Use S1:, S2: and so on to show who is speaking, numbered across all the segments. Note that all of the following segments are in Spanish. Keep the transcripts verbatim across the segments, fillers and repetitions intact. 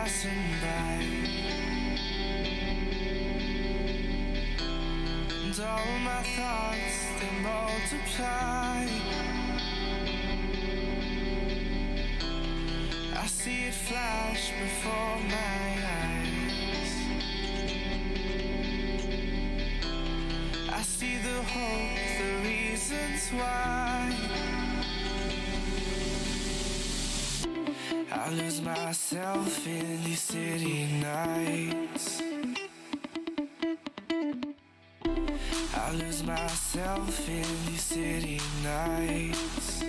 S1: passing by, and all my thoughts, they multiply. I see it flash before my eyes. I see the hope, the reasons why. I lose myself in these city nights. I lose myself in these city nights.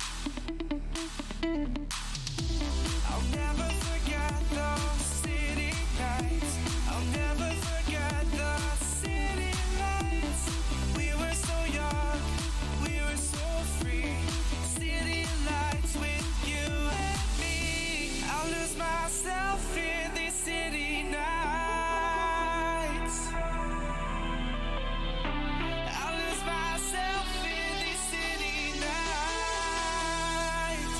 S1: I'll never forget those city nights. I'll never forget the city lights. We were so young, we were so free. City lights with you and me. I'll lose myself in these city nights. I'll lose myself in these city nights.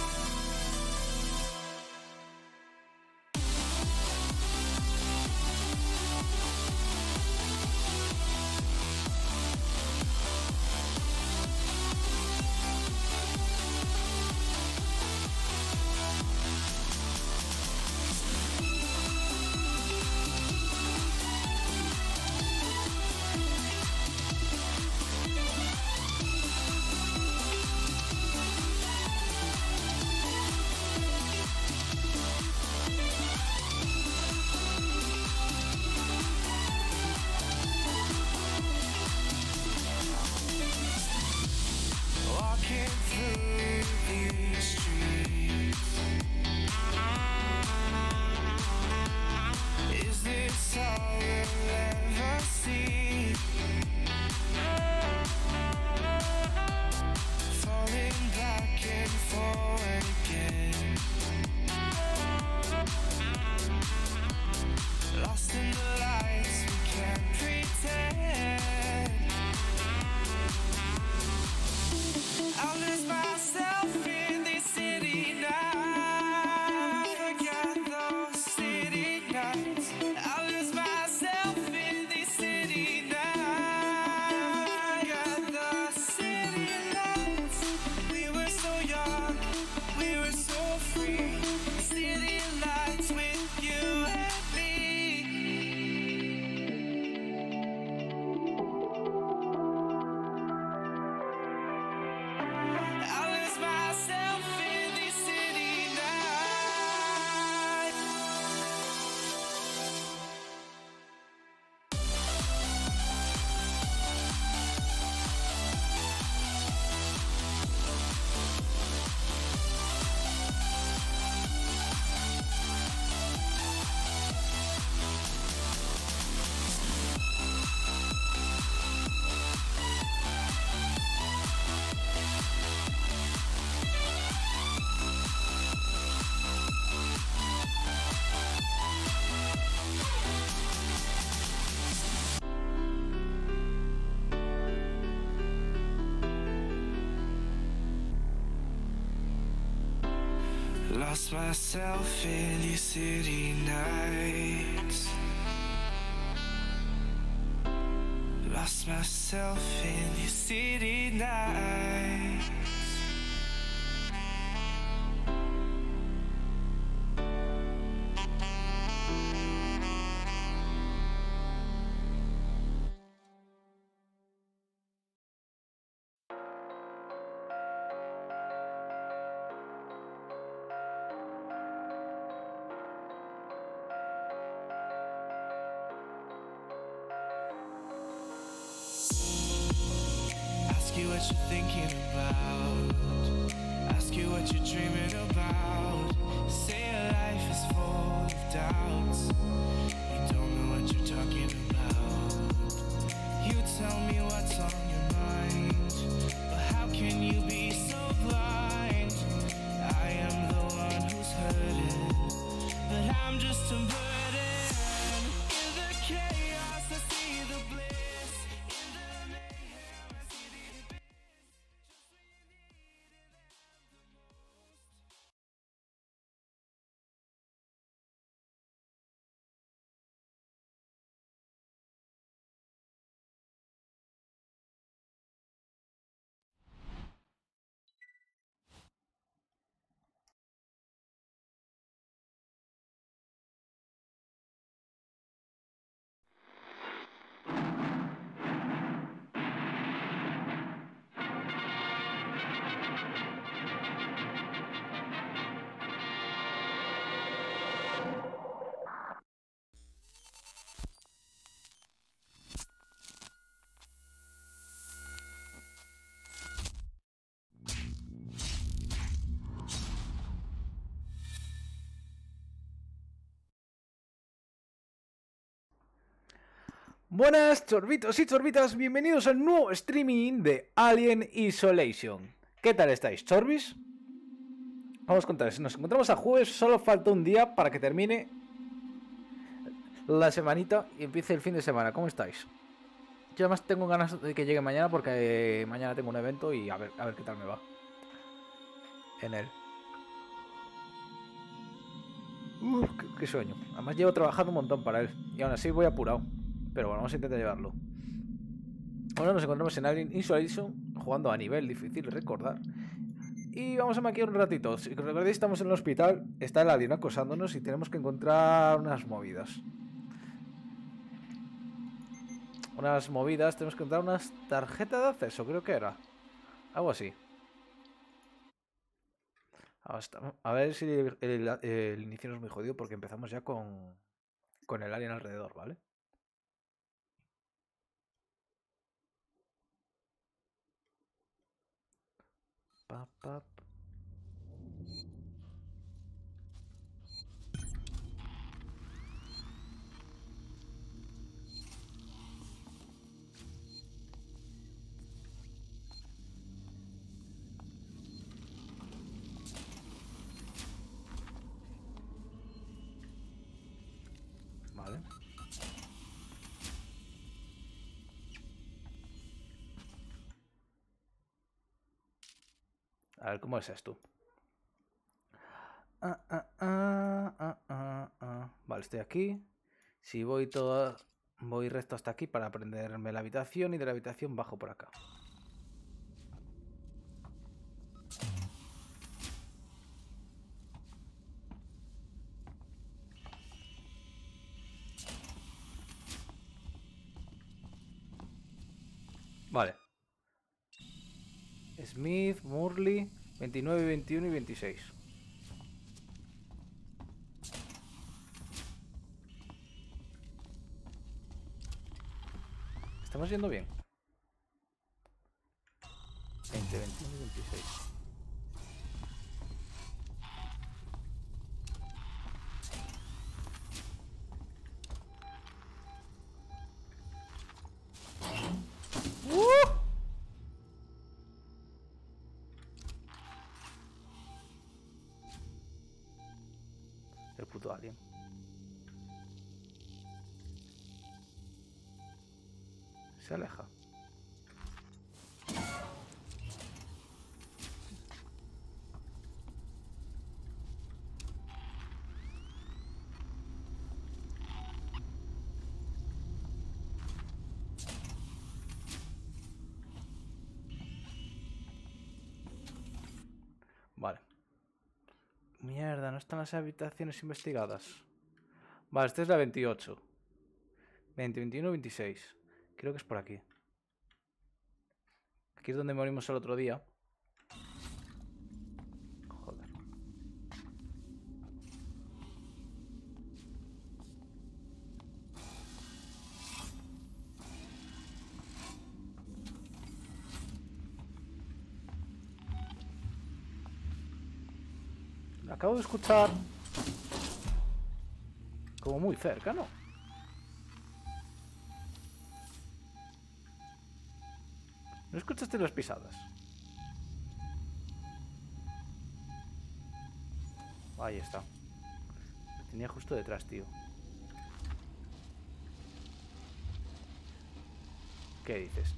S1: Walking through these streets, is this all we'll ever see? Falling back and forward again, lost in the lights, we can't pretend. I'll lose myself in this city night. Forget those city nights. I'll lose myself in this city night. Forget the city lights. We were so young, we were so free. City lights with you and me. I lose myself in this city night. Lost myself in these city nights. Lost myself in these city nights. Ask you what you're thinking about. Ask you what you're dreaming about. Say your life is full of doubts. You don't know what you're talking about. You tell me what's on your mind, but how can you be so blind? I am the one who's hurting, but I'm just a burden. In the chaos I see the bliss. In the mayhem I see the abyss. Just when you needed them the most.
S2: Buenas chorbitos y chorbitas, bienvenidos al nuevo streaming de Alien Isolation. ¿Qué tal estáis, chorbis? Vamos a contarles, nos encontramos a jueves, solo falta un día para que termine la semanita y empiece el fin de semana. ¿Cómo estáis? Yo además tengo ganas de que llegue mañana porque eh, mañana tengo un evento y a ver, a ver qué tal me va en él. Uf, qué, qué sueño. Además llevo trabajando un montón para él y aún así voy apurado. Pero bueno, vamos a intentar llevarlo. Ahora nos encontramos en Alien Isolation jugando a nivel difícil de recordar. Y vamos a maquillar un ratito. Si recordáis, estamos en el hospital, está el alien acosándonos y tenemos que encontrar unas movidas. Unas movidas, tenemos que encontrar unas tarjetas de acceso, creo que era. Algo así. A ver si el, el, el inicio no es muy jodido porque empezamos ya con, con el alien alrededor, ¿vale? Pa, pa, pa. Vale. A ver, ¿cómo es esto? Ah, ah, ah, ah, ah, ah. Vale, estoy aquí. Si voy todo... Voy recto hasta aquí para aprenderme la habitación y de la habitación bajo por acá. Vale. Smith, Murley, veintinueve, veintiuno y veintiséis. Estamos yendo bien. veinte, veintiuno y veintiséis. ¡Uh! El puto alien. Se aleja. Vale. Mierda, no están las habitaciones investigadas. Vale, esta es la veintiocho. veinte, veintiuno, veintiséis. Creo que es por aquí. Aquí es donde morimos el otro día. Joder. Acabo de escuchar... Como muy cerca, ¿no? ¿No escuchaste las pisadas? Ahí está. Lo tenía justo detrás, tío. ¿Qué dices?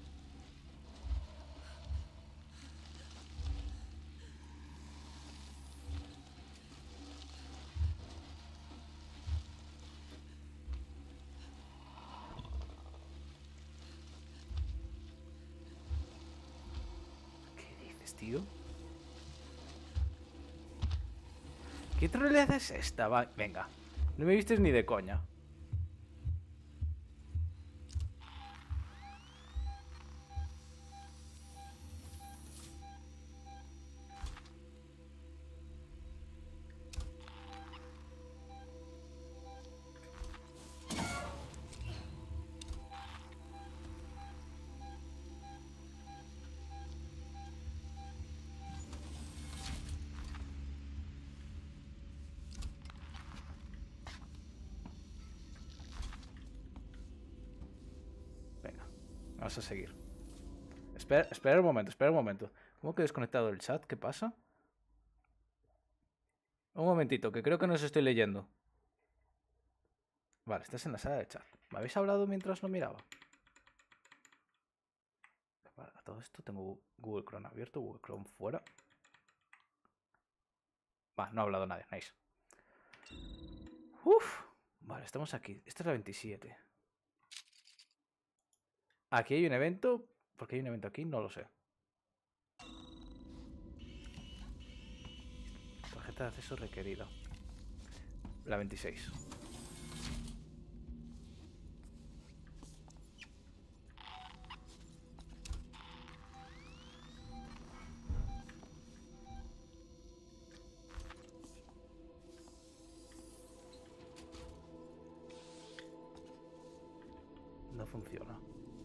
S2: ¿Qué dices, tío? ¿Qué troleada es esta? Va, venga. No me vistes ni de coña. Vamos a seguir. Espera, espera un momento, espera un momento. ¿Cómo que he desconectado el chat? ¿Qué pasa? Un momentito, que creo que no os estoy leyendo. Vale, estás en la sala de chat. ¿Me habéis hablado mientras lo miraba? Vale, a todo esto tengo Google Chrome abierto, Google Chrome fuera. Va, no ha hablado nadie, nice. Uf. Vale, estamos aquí. Esta es la veintisiete. Aquí hay un evento. ¿Por qué hay un evento aquí? No lo sé. Tarjeta de acceso requerida. La veintiséis. No funciona.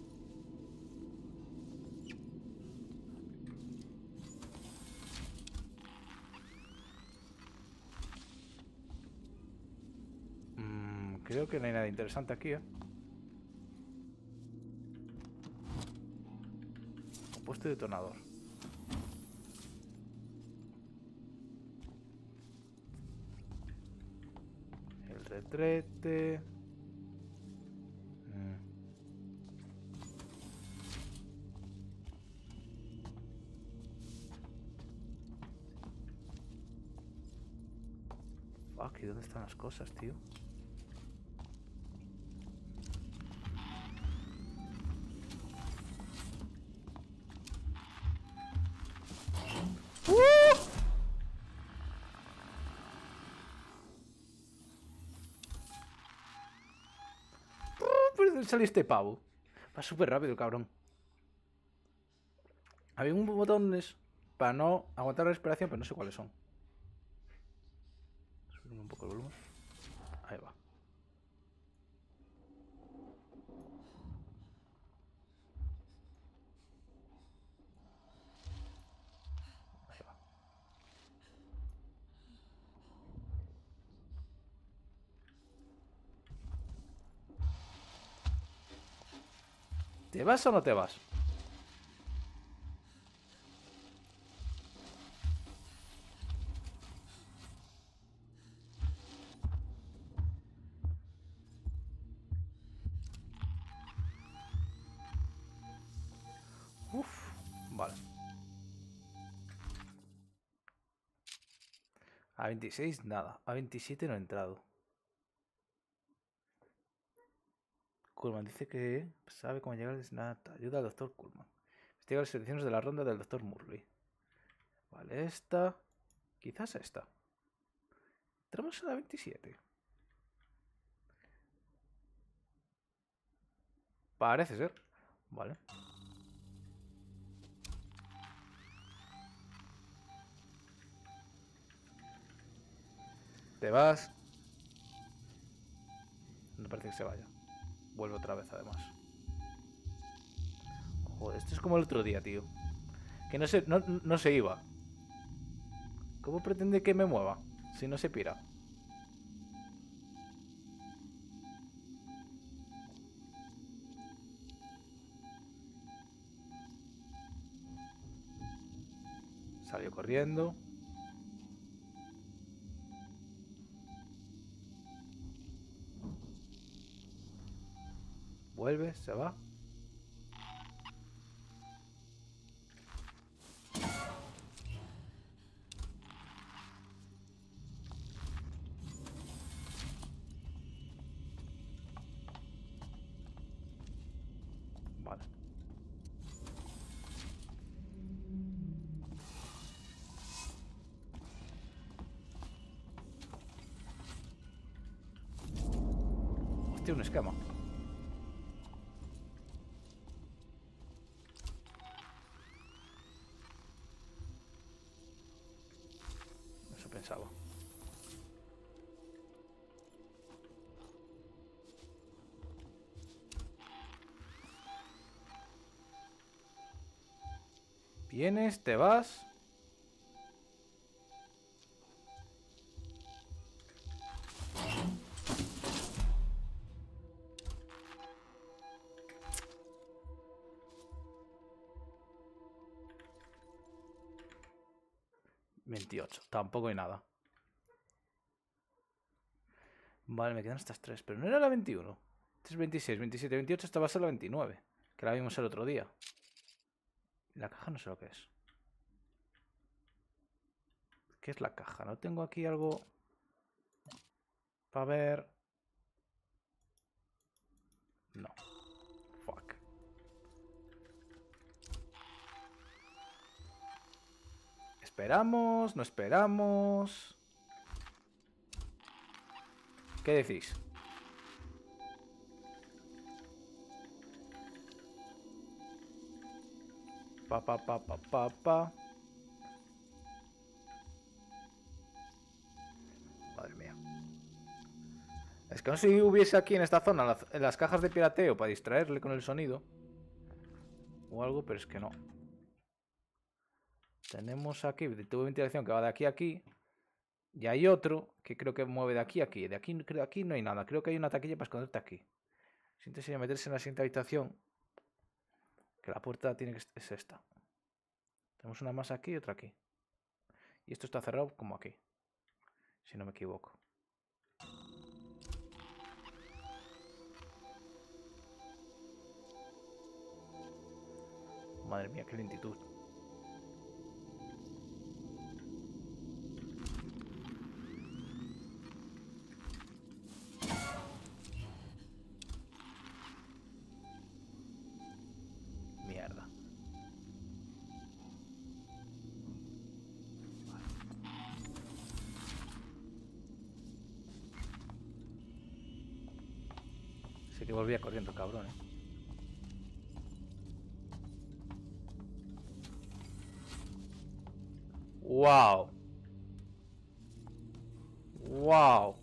S2: Mm, creo que no hay nada interesante aquí, ¿eh? Puesto de detonador. El retrete. Mm. Fuck, ¿y dónde están las cosas, tío? Saliste pavo. Va súper rápido, cabrón. Había un botones para no aguantar la respiración, pero no sé cuáles son. Subir un poco el volumen. Ahí va. Ahí va. ¿Te vas o no te vas? Uf, vale. A veintiséis nada. A veintisiete no he entrado. Kuhlman dice que sabe cómo llegar desde nada. Ayuda al doctor Kuhlman. Investiga las ediciones de la ronda del doctor Murley. Vale, esta. Quizás esta. Entramos a la veintisiete. Parece ser. Vale. Te vas. No parece que se vaya. Vuelve otra vez, además. Joder, esto es como el otro día, tío. Que no se, no, no se iba. ¿Cómo pretende que me mueva? Si no se pira. Salió corriendo. Vuelve, se va. Vale. Hostia, un esquema. Eso pensaba. Vienes, te vas. veintiocho. Tampoco hay nada. Vale, me quedan estas tres. Pero no era la veintiuno. Este es veintiséis, veintisiete, veintiocho. Esta va a ser la veintinueve. Que la vimos el otro día. La caja no sé lo que es. ¿Qué es la caja? ¿No tengo aquí algo para ver? No. Fuck. ¿Esperamos? ¿No esperamos? ¿Qué decís? Pa, pa, pa, pa, pa, pa. Madre mía. Es que no sé si hubiese aquí en esta zona las, las cajas de pirateo para distraerle con el sonido. O algo, pero es que no. Tenemos aquí el tubo de ventilación que va de aquí a aquí. Y hay otro que creo que mueve de aquí a aquí. De aquí, creo, aquí no hay nada. Creo que hay una taquilla para esconderte aquí. Siente sería meterse en la siguiente habitación. Que la puerta tiene que es esta. Tenemos una más aquí y otra aquí. Y esto está cerrado como aquí. Si no me equivoco. Madre mía, qué lentitud. Mierda. Vale. Sí que volvía corriendo, cabrón, ¿eh? ¡Wow! ¡Wow!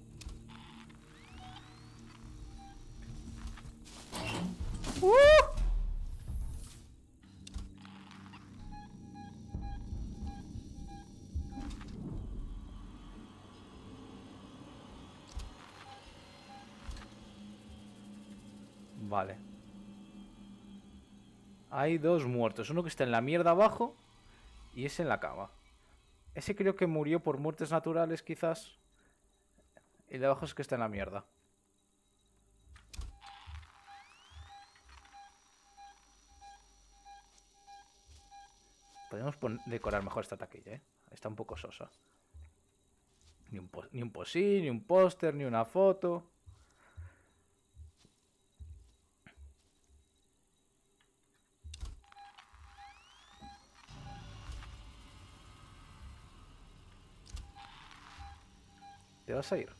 S2: ¡Uh! Vale. Hay dos muertos. Uno que está en la mierda abajo y ese en la cama. Ese creo que murió por muertes naturales, quizás. Y el de abajo es que está en la mierda. Podemos decorar mejor esta taquilla, ¿eh? Está un poco sosa. Ni un, ni un posí, ni un póster, ni una foto. ¿Te vas a ir?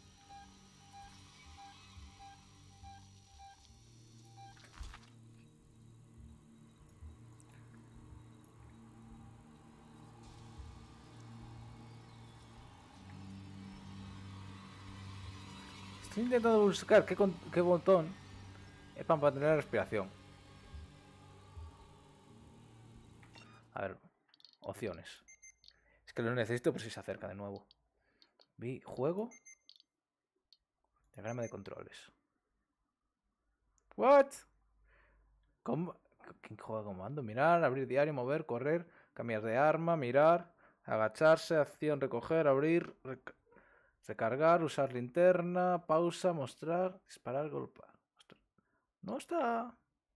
S2: Estoy intentando buscar qué, qué botón es para mantener la respiración. A ver, opciones. Es que lo necesito por si se acerca de nuevo. Vi juego. Diagrama de controles. What? ¿Cómo? ¿Quién juega comando? Mirar, abrir diario, mover, correr, cambiar de arma, mirar, agacharse, acción, recoger, abrir, rec recargar, usar linterna, pausa, mostrar, disparar, golpear. No está.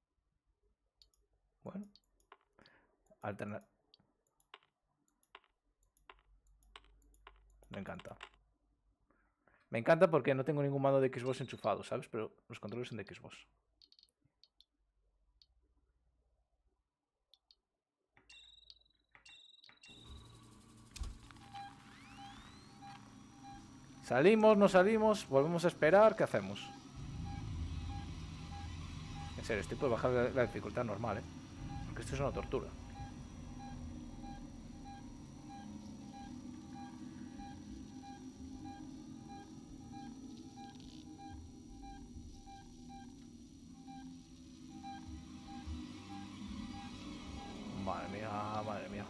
S2: Bueno. Alternar. Me encanta. Me encanta porque no tengo ningún mando de Xbox enchufado, ¿sabes? Pero los controles son de Xbox. Salimos, no salimos, volvemos a esperar, ¿qué hacemos? En serio, estoy por bajar la, la dificultad normal, ¿eh? Porque esto es una tortura. Madre mía, madre mía.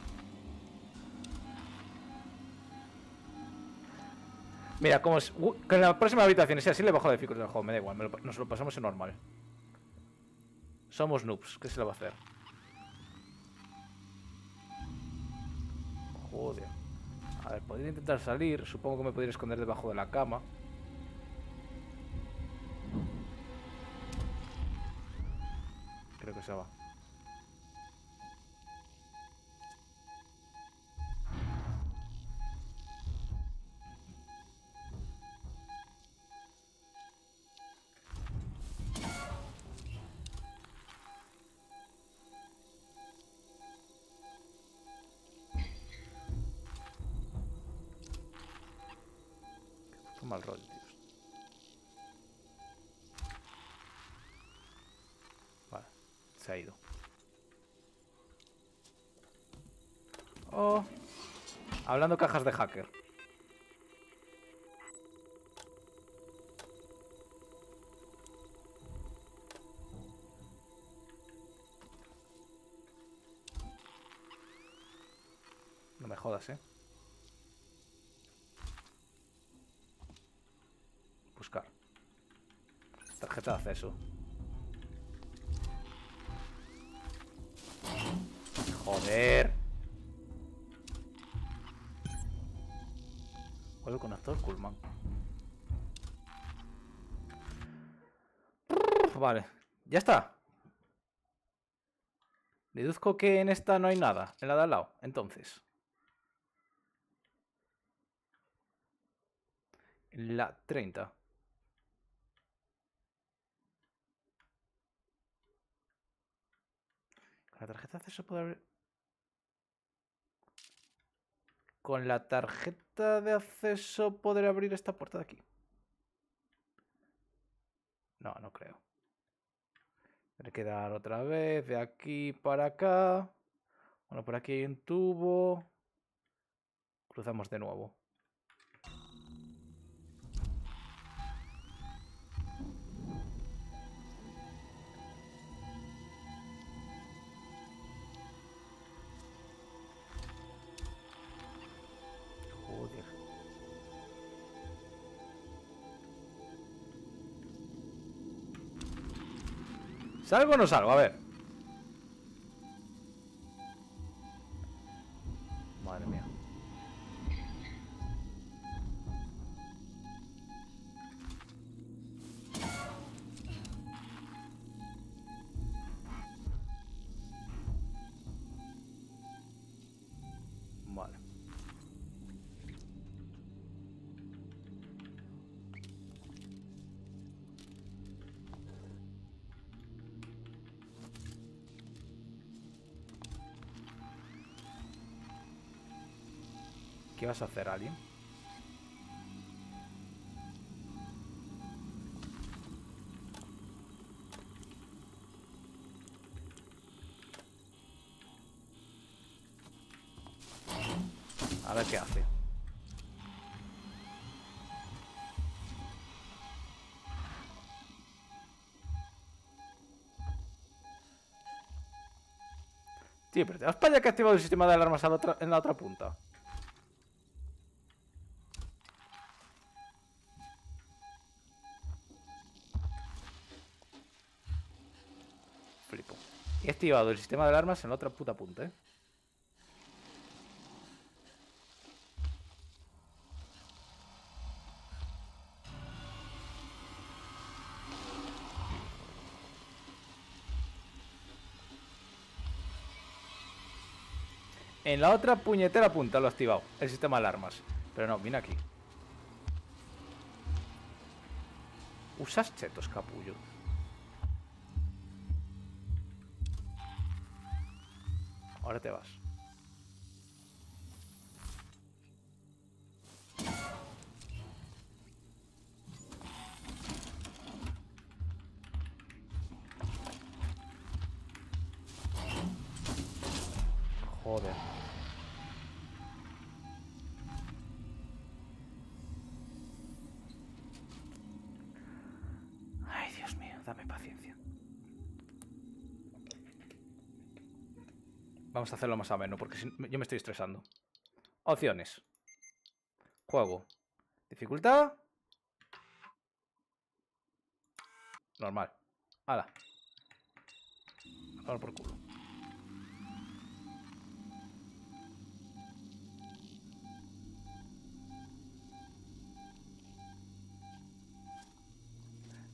S2: Mira, como es, uh, que en la próxima habitación sea así, le bajo la dificultad al juego, me da igual, me lo, nos lo pasamos en normal. Somos noobs, ¿qué se le va a hacer? Joder. A ver, podría intentar salir. Supongo que me podría esconder debajo de la cama. Creo que se va. Qué mal rollo, tío. Vale, se ha ido. Oh. Hablando cajas de hacker. No me jodas, ¿eh? Buscar. Tarjeta de acceso. Joder. Juego con actor Kuhlman. Vale, ya está. Deduzco que en esta no hay nada. En la de al lado, entonces. En la treinta. ¿Con la tarjeta de acceso puede abrir? ¿Con la tarjeta de acceso podré abrir esta puerta de aquí? No, no creo. Tendré que dar otra vez de aquí para acá. Bueno, por aquí hay un tubo. Cruzamos de nuevo. Joder. ¿Salgo o no salgo? A ver. Madre mía. Vale. ¿Qué vas a hacer, Alien? A ver qué hace. Tío, pero te vas para allá que ha activado el sistema de alarmas a la otra, en la otra punta. Flipo. He activado el sistema de alarmas en la otra puta punta, ¿eh? En la otra puñetera punta lo he activado, el sistema de alarmas. Pero no, viene aquí. Usas chetos, capullo. Ahora te vas. Joder. Ay, Dios mío, dame paciencia. Vamos a hacerlo más ameno, porque si, yo me estoy estresando. Opciones. Juego. Dificultad. Normal. Hala. Ahora por culo.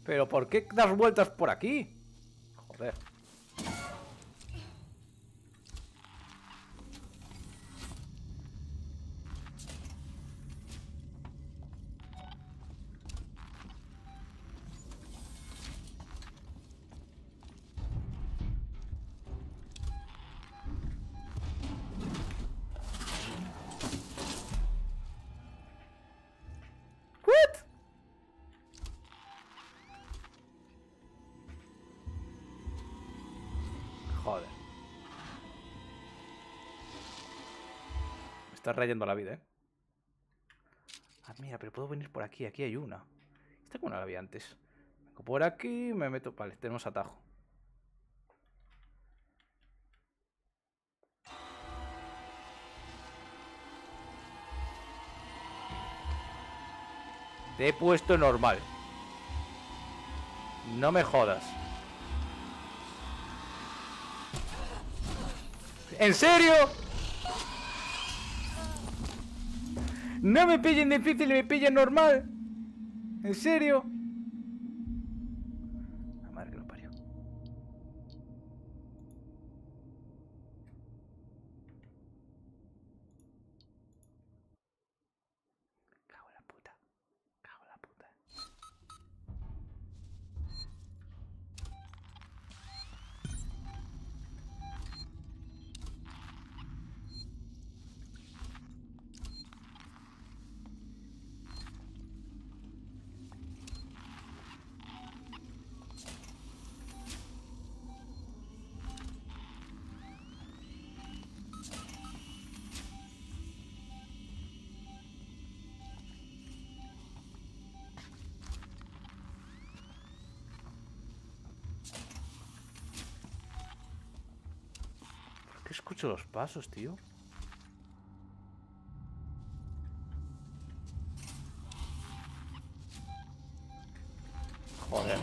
S2: ¿Pero por qué das vueltas por aquí? Joder. Joder. Me estás rayando la vida, ¿eh? Ah, mira, pero puedo venir por aquí. Aquí hay una. Esta como no la había antes. Vengo por aquí, me meto... Vale, tenemos atajo. Te he puesto normal. No me jodas. ¿En serio? No me pillen difícil, me pillen normal. ¿En serio? La madre que lo parió. Cago en la puta. Cago en la puta. ¿Por qué escucho los pasos, tío? Joder.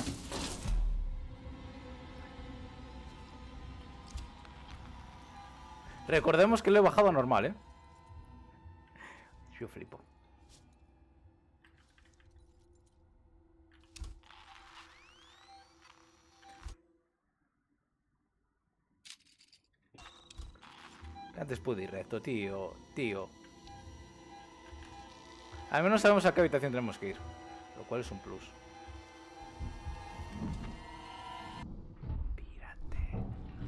S2: Recordemos que lo he bajado a normal, ¿eh? Yo flipo. Antes pude ir recto, tío. Tío. Al menos sabemos a qué habitación tenemos que ir. Lo cual es un plus. Pírate.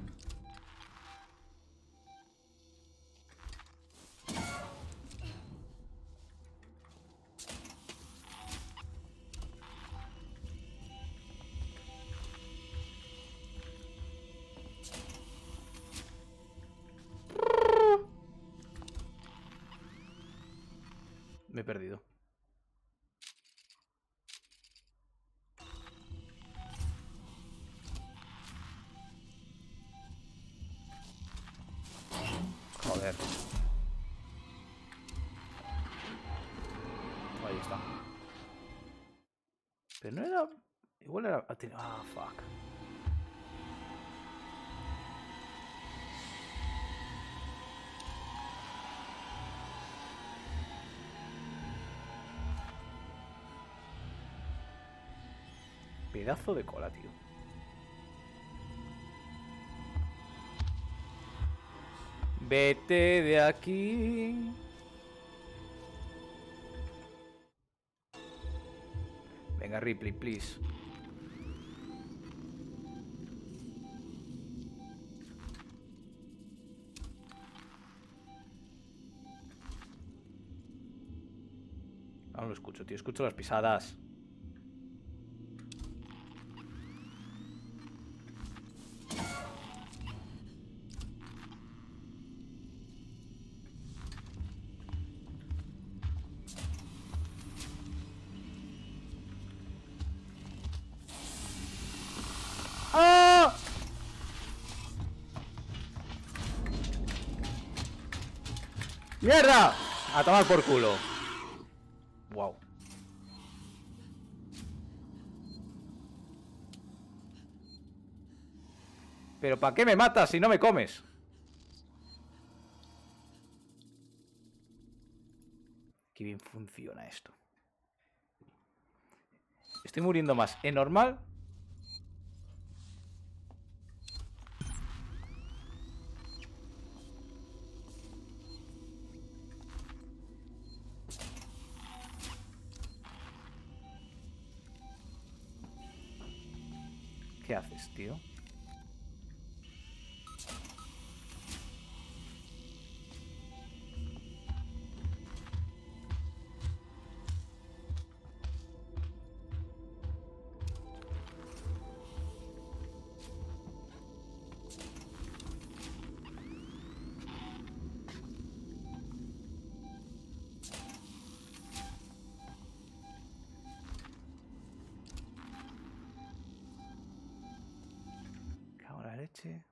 S2: Me he perdido. Joder. Ahí está. Pero no era... Igual era... Ah, fuck. Pedazo de cola, tío. Vete de aquí. Venga, Ripley, please. Aún lo escucho, tío. Escucho las pisadas. ¡Ah! ¡Mierda! A tomar por culo. Wow. ¿Pero para qué me matas si no me comes? Qué bien funciona esto. Estoy muriendo más en normal. ¿Qué haces, tío? Cago en la leche.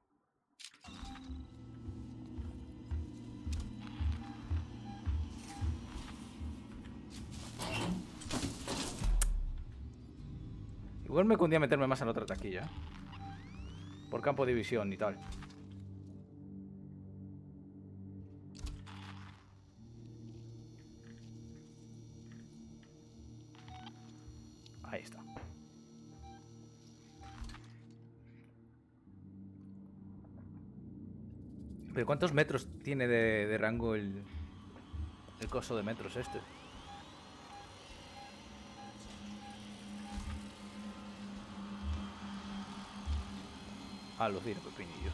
S2: Igual me cundía meterme más en la otra taquilla, ¿eh? Por campo de visión y tal. Ahí está. ¿Pero cuántos metros tiene de, de rango el, el coso de metros este? Ah, los tiene pepinillos.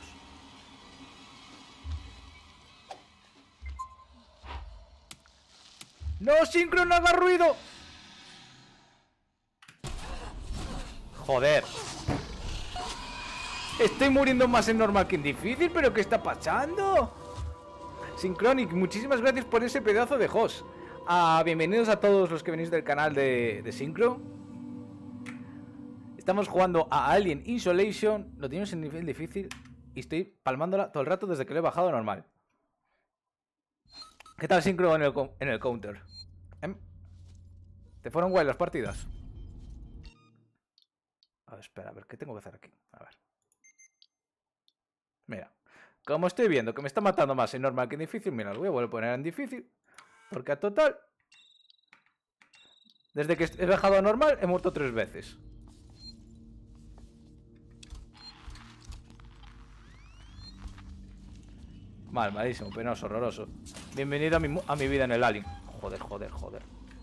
S2: ¡No, Synchro, no haga ruido! Joder. Estoy muriendo más en normal que en difícil, pero ¿qué está pasando? Synchronic, muchísimas gracias por ese pedazo de host. Ah, bienvenidos a todos los que venís del canal de, de Synchro. Estamos jugando a Alien Isolation. Lo tenemos en nivel difícil y estoy palmándola todo el rato desde que lo he bajado a normal. ¿Qué tal, Synchro, en el, en el counter? ¿Eh? ¿Te fueron guay las partidas? A ver, espera, a ver, ¿qué tengo que hacer aquí? A ver. Mira, como estoy viendo que me está matando más en normal que en difícil, mira, lo voy a volver a poner en difícil. Porque a total, desde que he bajado a normal, he muerto tres veces. Mal, malísimo, penoso, horroroso. Bienvenido a mi, a mi vida en el Alien. Joder, joder, joder.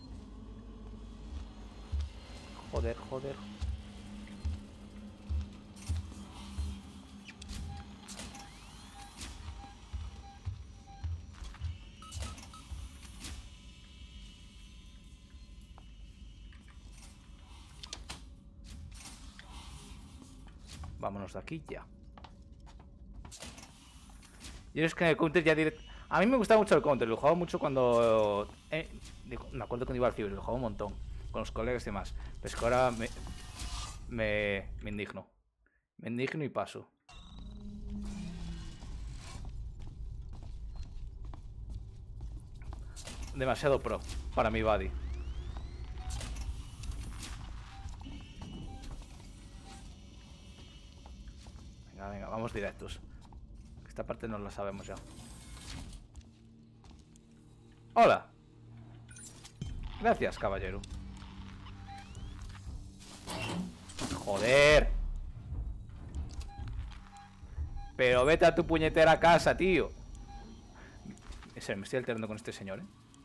S2: Joder, joder. Vámonos de aquí ya. Yo es que en el counter ya direct... A mí me gustaba mucho el counter, lo jugaba mucho cuando... Eh, me acuerdo cuando iba al ciber, lo jugaba un montón. Con los colegas y demás. Pero es que ahora me... Me, me indigno. Me indigno y paso. Demasiado pro para mi buddy. Venga, venga, vamos directos. Esta parte no la sabemos ya. Hola. Gracias, caballero. Joder. Pero vete a tu puñetera casa, tío. Ese, me estoy alterando con este señor, ¿eh?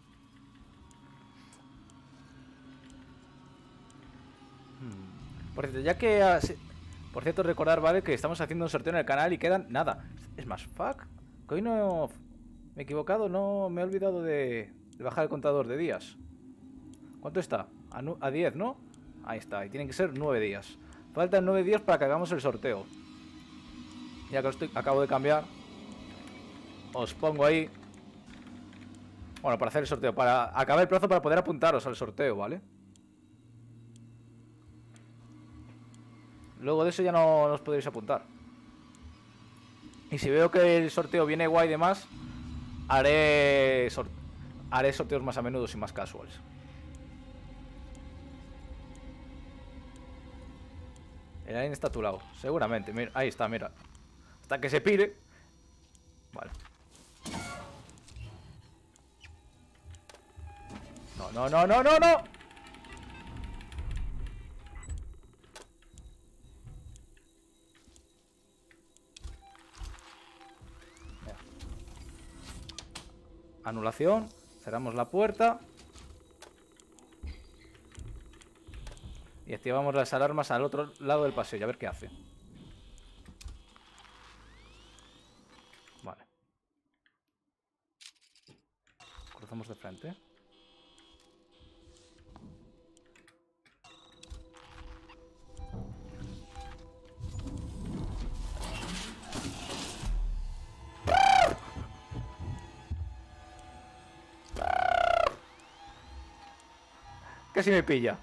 S2: Hmm. Por cierto, ya que... Por cierto, recordar, ¿vale? Que estamos haciendo un sorteo en el canal y quedan... Nada. Es más, fuck. Que hoy no... Me he equivocado, no... Me he olvidado de, de bajar el contador de días. ¿Cuánto está? A, a diez, ¿no? Ahí está. Y tienen que ser nueve días. Faltan nueve días para que hagamos el sorteo. Ya que lo estoy, acabo de cambiar. Os pongo ahí. Bueno, para hacer el sorteo. Para acabar el plazo para poder apuntaros al sorteo, ¿vale? Luego de eso ya no, no os podréis apuntar. Y si veo que el sorteo viene guay y demás, haré, sor haré sorteos más a menudo y más casuals. El alien está a tu lado, seguramente. Mira, ahí está, mira. Hasta que se pire. Vale. No, no, no, no, no, no. Anulación. Cerramos la puerta. Y activamos las alarmas al otro lado del pasillo. A ver qué hace. Vale. Cruzamos de frente. Casi me pilla.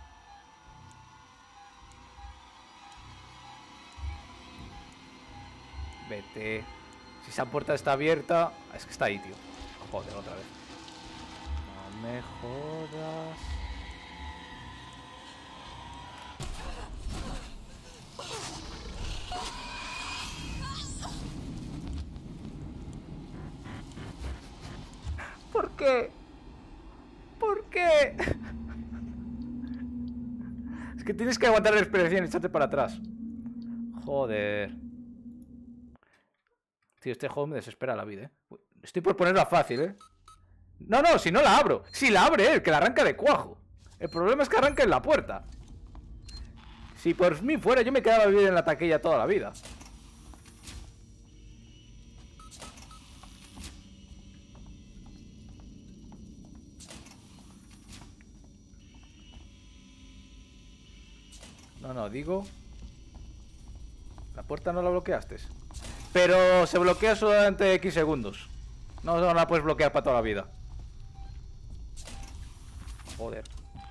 S2: Vete. Si esa puerta está abierta... Es que está ahí, tío. Joder, otra vez. No me jodas. ¿Por qué? ¿Por qué? Es que tienes que aguantar la respiración y echarte para atrás. Joder. Tío, este juego me desespera la vida, ¿eh? Estoy por ponerla fácil, ¿eh? No, no, si no la abro. Si la abre él, que la arranca de cuajo. El problema es que arranca en la puerta. Si por mí fuera, yo me quedaba a vivir en la taquilla toda la vida. No, no, digo... La puerta no la bloqueaste. Pero se bloquea solamente X segundos. No, no la puedes bloquear para toda la vida. Joder.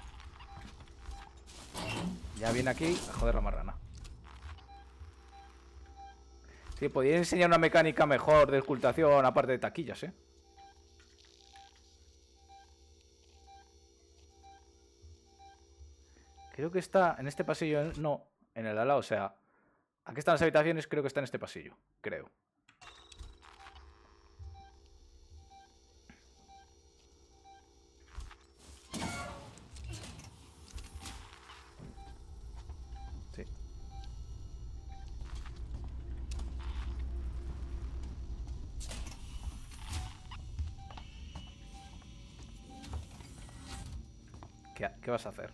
S2: Ya viene aquí a joder la marrana. Sí, podría enseñar una mecánica mejor de ocultación aparte de taquillas, ¿eh? Creo que está en este pasillo, no, en el ala, o sea... Aquí están las habitaciones, creo que está en este pasillo. Creo. Sí. ¿Qué, qué vas a hacer?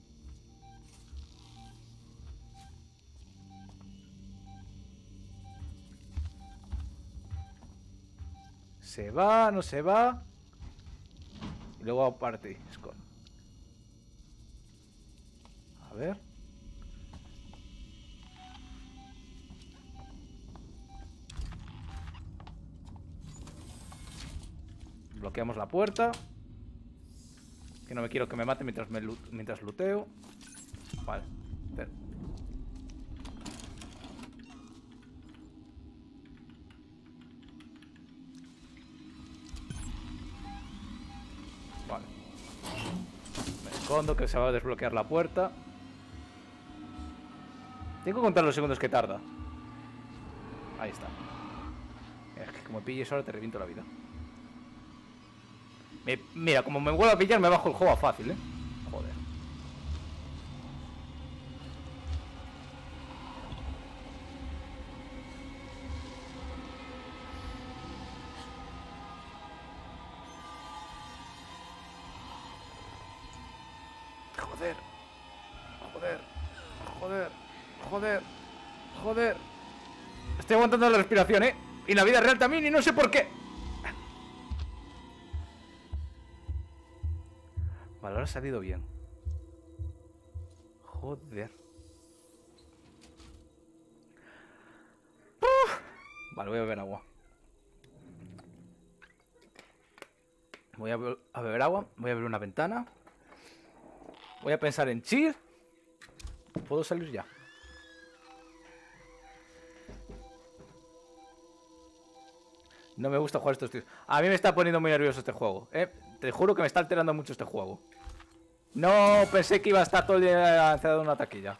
S2: Se va, no se va. Y luego aparte. A ver. Bloqueamos la puerta. Que no me quiero que me mate mientras, me mientras luteo. Vale. Pero... Vale. Me escondo que se va a desbloquear la puerta. Tengo que contar los segundos que tarda. Ahí está. Es que como pilles ahora te reviento la vida. Me, mira, como me vuelvo a pillar me bajo el juego a fácil, ¿eh? Joder. Joder. Joder. Joder. Joder. Joder. Estoy aguantando la respiración, ¿eh? Y la vida real también y no sé por qué. Vale, ahora ha salido bien. Joder. Uf. Vale, voy a beber agua. Voy a, be a beber agua. Voy a abrir una ventana. Voy a pensar en chill. ¿Puedo salir ya? No me gusta jugar estos tíos. A mí me está poniendo muy nervioso este juego, ¿eh? Te juro que me está alterando mucho este juego. No pensé que iba a estar todo el día encerrado en una taquilla.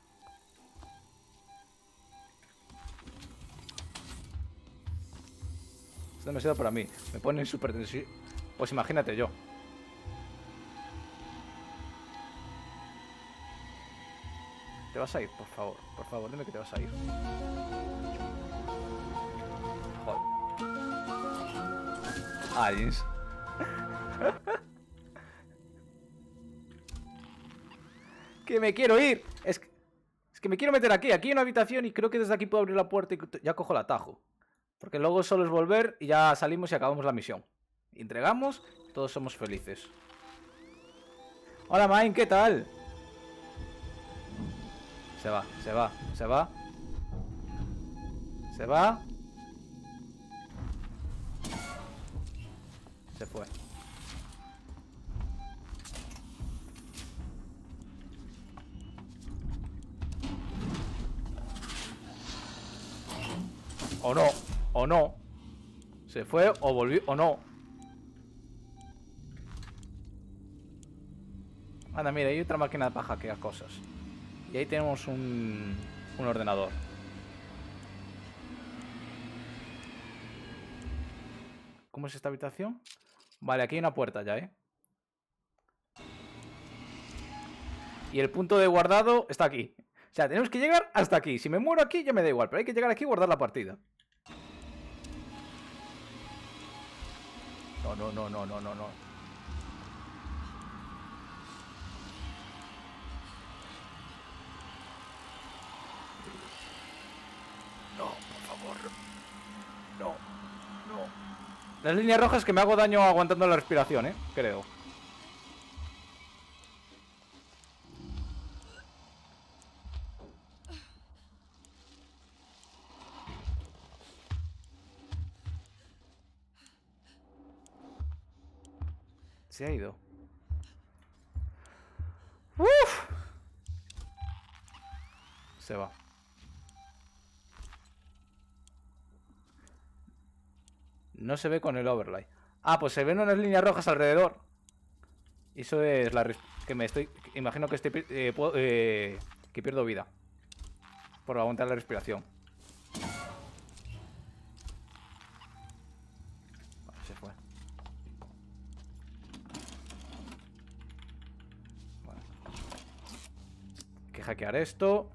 S2: Es demasiado para mí. Me ponen súper tensión. Pues imagínate yo. Te vas a ir, por favor. Por favor, dime que te vas a ir. Joder. aliens. Que me quiero ir. Es que, es que me quiero meter aquí. Aquí hay una habitación y creo que desde aquí puedo abrir la puerta y ya cojo el atajo. Porque luego solo es volver y ya salimos y acabamos la misión. Entregamos, todos somos felices. Hola, Mine, ¿qué tal? Se va, se va, se va. Se va. Se fue. O no, o no. Se fue o volvió, o no. Anda, mira, hay otra máquina para hackear cosas. Y ahí tenemos un, un ordenador. ¿Cómo es esta habitación? Vale, aquí hay una puerta ya, ¿eh? Y el punto de guardado está aquí. O sea, tenemos que llegar hasta aquí. Si me muero aquí ya me da igual, pero hay que llegar aquí y guardar la partida. No, no, no, no, no, no, no. No, por favor. No, no. Las líneas rojas que me hago daño aguantando la respiración, ¿eh? Creo. Se ha ido. ¡Uf! Se va. No se ve con el overlay. Ah, pues se ven unas líneas rojas alrededor. Y eso es la... Que me estoy... Imagino que estoy... Eh, puedo, eh, que pierdo vida. Por aguantar la respiración. Vale, se fue. Vale. Hay que hackear esto.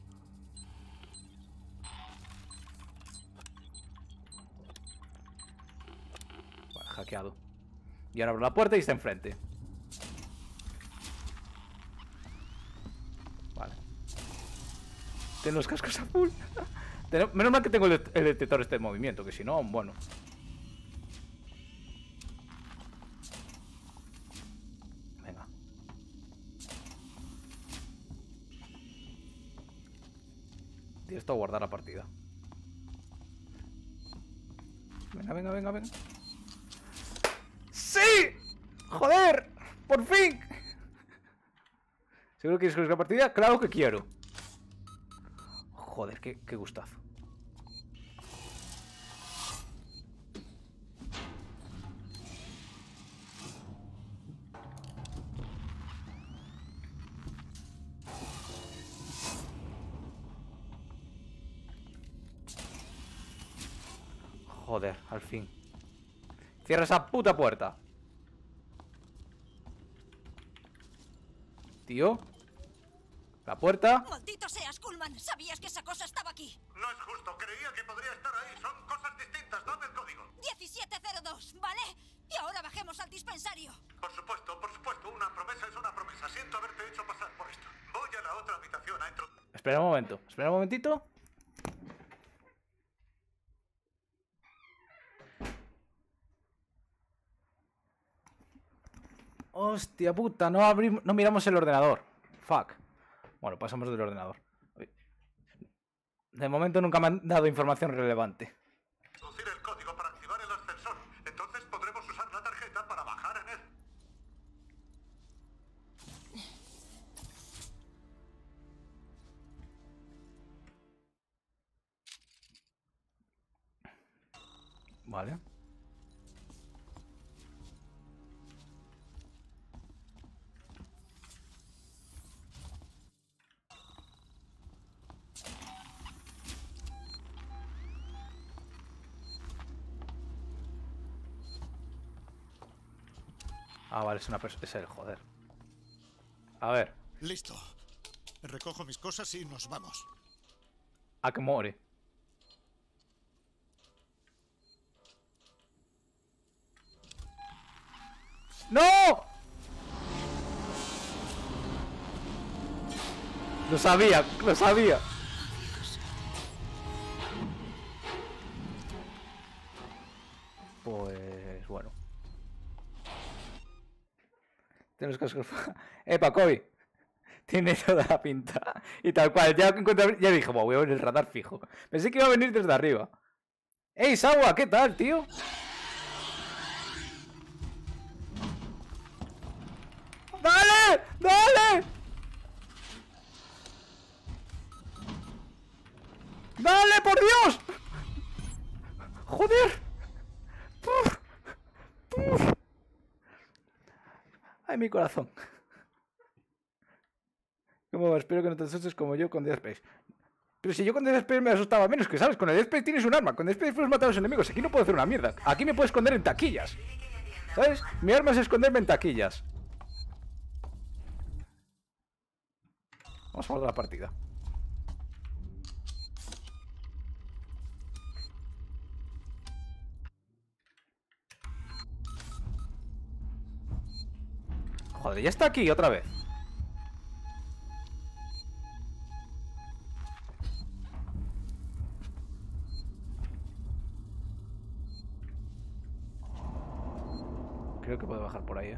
S2: Vale, hackeado. Y ahora abro la puerta y está enfrente. Vale. Tengo los cascos a full. Menos mal que tengo el, el detector este de movimiento, que si no, bueno. Venga. Tienes esto a guardar la partida. Venga, venga, venga, venga. ¡Sí! ¡Joder! ¡Por fin! ¿Seguro que quieres jugar la partida? ¡Claro que quiero! Joder, qué, qué gustazo. Joder, al fin. Cierra esa puta puerta. Tío. La puerta.
S3: ¡Maldito seas, Kuhlman! ¿Sabías que esa cosa estaba aquí?
S4: No es justo, creía que podría estar ahí. Son cosas distintas, dame el código.
S3: diecisiete cero dos, ¿vale? Y ahora bajemos al dispensario.
S4: Por supuesto, por supuesto, una promesa es una promesa. Siento haberte hecho pasar por esto. Voy a la otra habitación a intro...
S2: Espera un momento, espera un momentito. Hostia puta, no abrimos, no miramos el ordenador. Fuck. Bueno, pasamos del ordenador. De momento nunca me han dado información relevante.
S4: Introducir el código para activar el ascensor. Entonces podremos usar la tarjeta para bajar en él.
S2: Vale. Ah, vale, es una persona. Es el joder. A ver.
S5: Listo. Recojo mis cosas y nos vamos.
S2: A que more. ¡No! Lo sabía, lo sabía. Pues bueno. Tienes que... Epa, Kobe. Tiene toda la pinta. Y tal cual, ya encontré... Ya dije, wow, voy a ver el radar fijo. Pensé que iba a venir desde arriba. ¡Ey, Sawa! ¿Qué tal, tío? ¡Dale! ¡Dale! ¡Dale, por Dios! ¡Joder! ¡Puf! ¡Puf! ¡Ay, mi corazón! ¿Cómo va? Espero que no te asustes como yo con Dead Space. Pero si yo con Dead Space me asustaba menos, que sabes, con el Dead Space tienes un arma. Con Dead Space puedes matar a los enemigos. Aquí no puedo hacer una mierda. Aquí me puedo esconder en taquillas. ¿Sabes? Mi arma es esconderme en taquillas. Vamos a guardar la partida. Joder, ya está aquí otra vez. Creo que puede bajar por ahí, eh.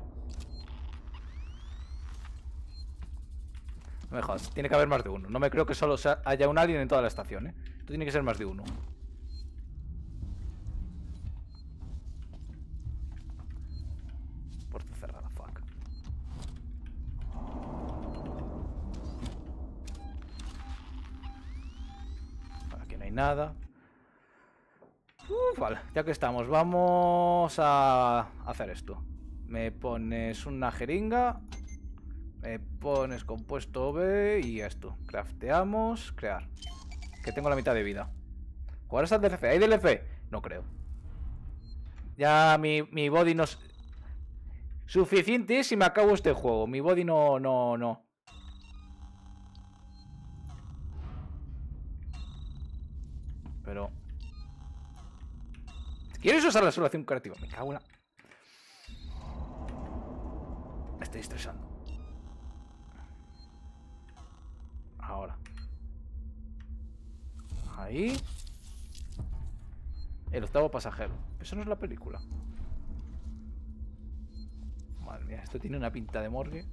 S2: No me jodas, tiene que haber más de uno. No me creo que solo haya un alien en toda la estación, eh. Esto tiene que ser más de uno. Puerta cerrada, fuck. Aquí no hay nada. Uf, vale, ya que estamos, vamos a hacer esto. Me pones una jeringa, me pones compuesto B y esto. Crafteamos, crear. Que tengo la mitad de vida. ¿Jugarás al D L C? ¿Hay D L C? No creo. Ya mi, mi body no es suficiente si me acabo este juego. Mi body no, no, no. Pero... ¿quieres usar la solución creativa? Me cago en la... Me estoy estresando. Ahora. Ahí. El octavo pasajero. Eso no es la película. Madre mía, esto tiene una pinta de morgue.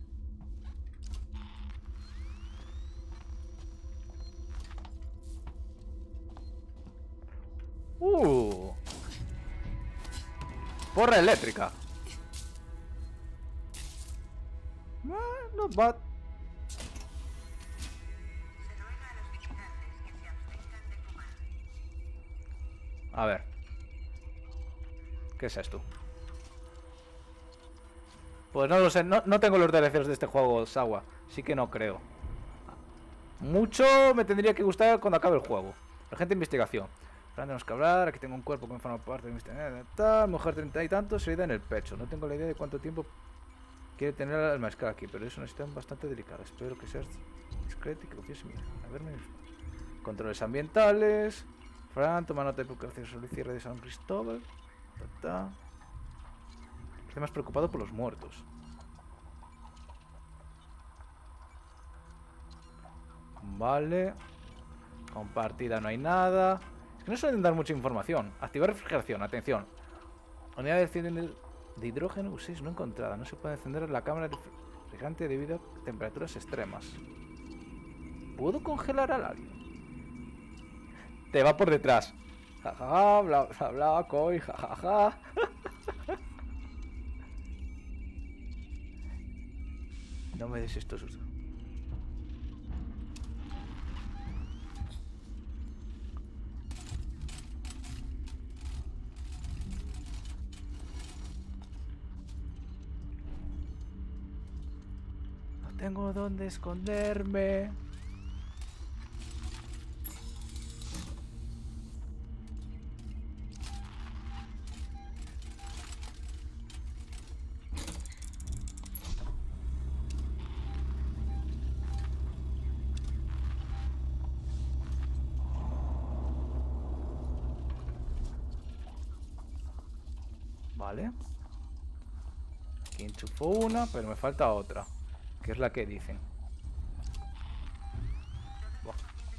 S2: Uh. Porra eléctrica. Ah, not bad. A ver. ¿Qué es esto? Pues no lo sé, no, no tengo los D L Cs de este juego, Sawa. Sí que no creo. Mucho me tendría que gustar cuando acabe el juego. Agente de investigación. Tenemos que hablar, aquí tengo un cuerpo que me forma parte de mi tal, mujer treinta y tantos, herida en el pecho. No tengo la idea de cuánto tiempo quiere tener el mascar aquí, pero es una situación bastante delicada. Espero que seas discreto y que confíes en mí. A verme. Controles ambientales. Fran, toma nota de preocupación sobre el cierre de San Cristóbal. Ta, ta. Estoy más preocupado por los muertos. Vale. Compartida no hay nada. Es que no suelen dar mucha información. Activar refrigeración, atención. Unidad de encendimiento de hidrógeno seis no encontrada. No se puede encender la cámara refrigerante debido a temperaturas extremas. ¿Puedo congelar al alien? Te va por detrás. Jajaja, bla bla bla, coi, jajaja. No me des esto susto. No tengo dónde esconderme. Vale. Aquí enchufo una, pero me falta otra. Que es la que dicen. Buah.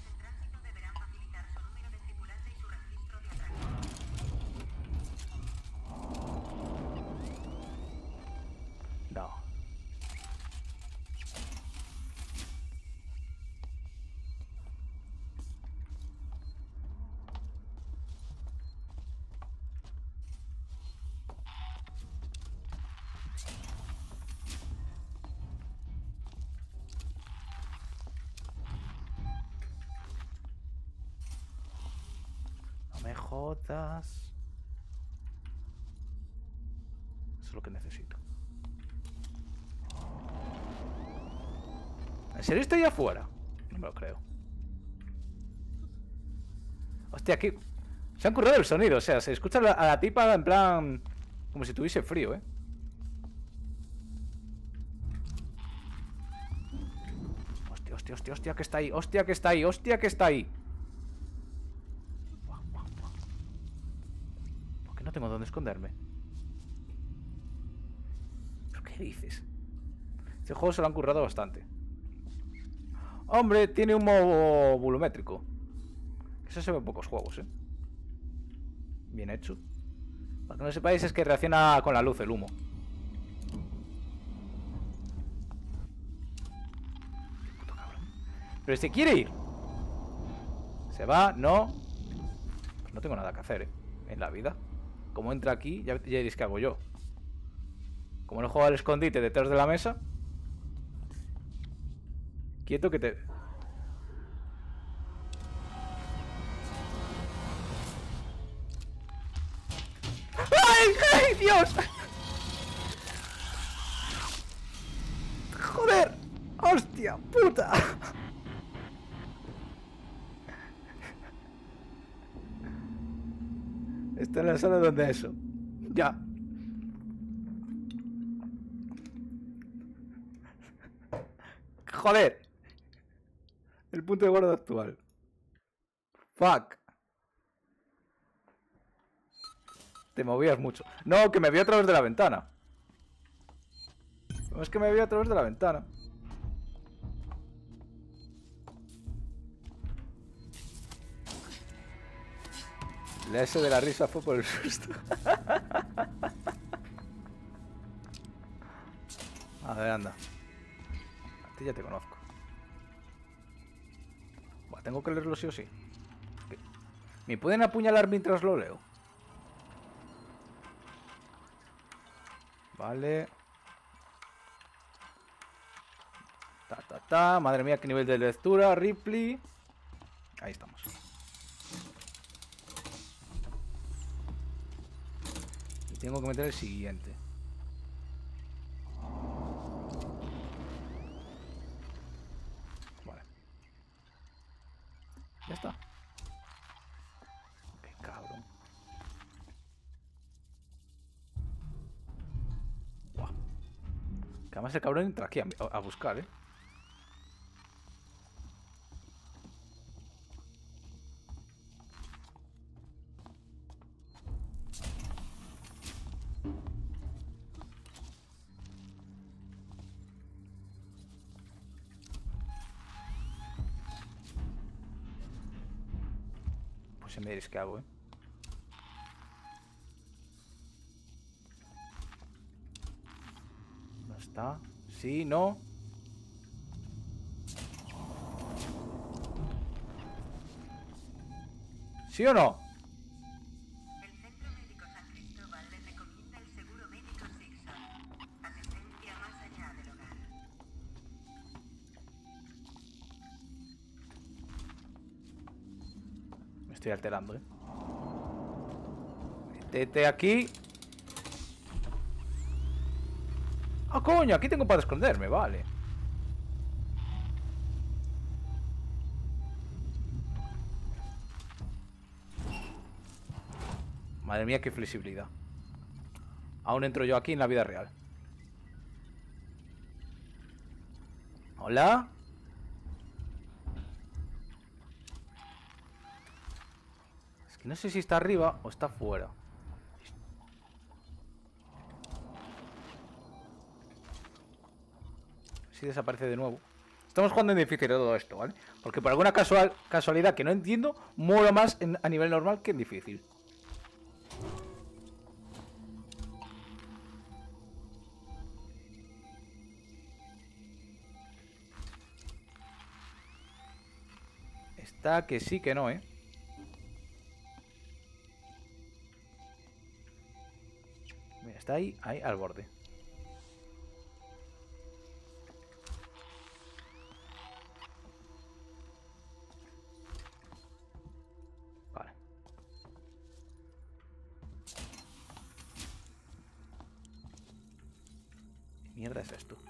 S2: No. No me jodas. Eso es lo que necesito. ¿En serio estoy afuera? No me lo creo. Hostia, aquí se han currado el sonido. O sea, se escucha a la, a la tipa en plan como si tuviese frío, ¿eh? Hostia, hostia, hostia, hostia, que está ahí. Hostia, que está ahí. Hostia, que está ahí. ¿Por qué no tengo dónde esconderme? ¿Pero qué dices? Este juego se lo han currado bastante. Hombre, tiene un modo volumétrico. Eso se ve en pocos juegos, ¿eh? Bien hecho. Para que no sepáis, es que reacciona con la luz, el humo. Qué puto cabrón. Pero este quiere ir. Se va, no. Pues no tengo nada que hacer, ¿eh? En la vida. Como entra aquí, ya, ya diréis qué hago yo. Como no juego al escondite detrás de la mesa. Quieto que te... ¡Ay, ay, Dios! ¡Joder! ¡Hostia, puta! Está en la sala donde eso. Ya. ¡Joder! El punto de guarda actual. Fuck. Te movías mucho. No, que me vio a través de la ventana. No es que me vio a través de la ventana. La S de la risa fue por el susto. A ver, anda. A ti ya te conozco. Buah, tengo que leerlo sí o sí. ¿Me pueden apuñalar mientras lo leo? Vale. Ta, ta, ta. Madre mía, qué nivel de lectura. Ripley. Ahí estamos. Y tengo que meter el siguiente. Vale. Ya está. Qué cabrón. Buah. Que además el cabrón entra aquí a, a buscar, ¿eh? Pues me diréis qué hago, ¿eh? No está. Sí, no. ¿Sí o no?
S6: El Centro Médico San Cristóbal le recomienda el seguro médico Sixon. Asistencia más allá del hogar.
S2: Me estoy alterando, ¿eh? Métete aquí. ¡Ah, coño! Aquí tengo para esconderme, vale. Madre mía, qué flexibilidad. Aún entro yo aquí en la vida real. Hola. Es que no sé si está arriba o está fuera. si desaparece de nuevo. Estamos jugando en difícil de todo esto, ¿vale? Porque por alguna casual, casualidad que no entiendo, muero más en, a nivel normal que en difícil. Está que sí que no, ¿eh? Mira, está ahí, ahí al borde. Vale. ¿Qué mierda es esto?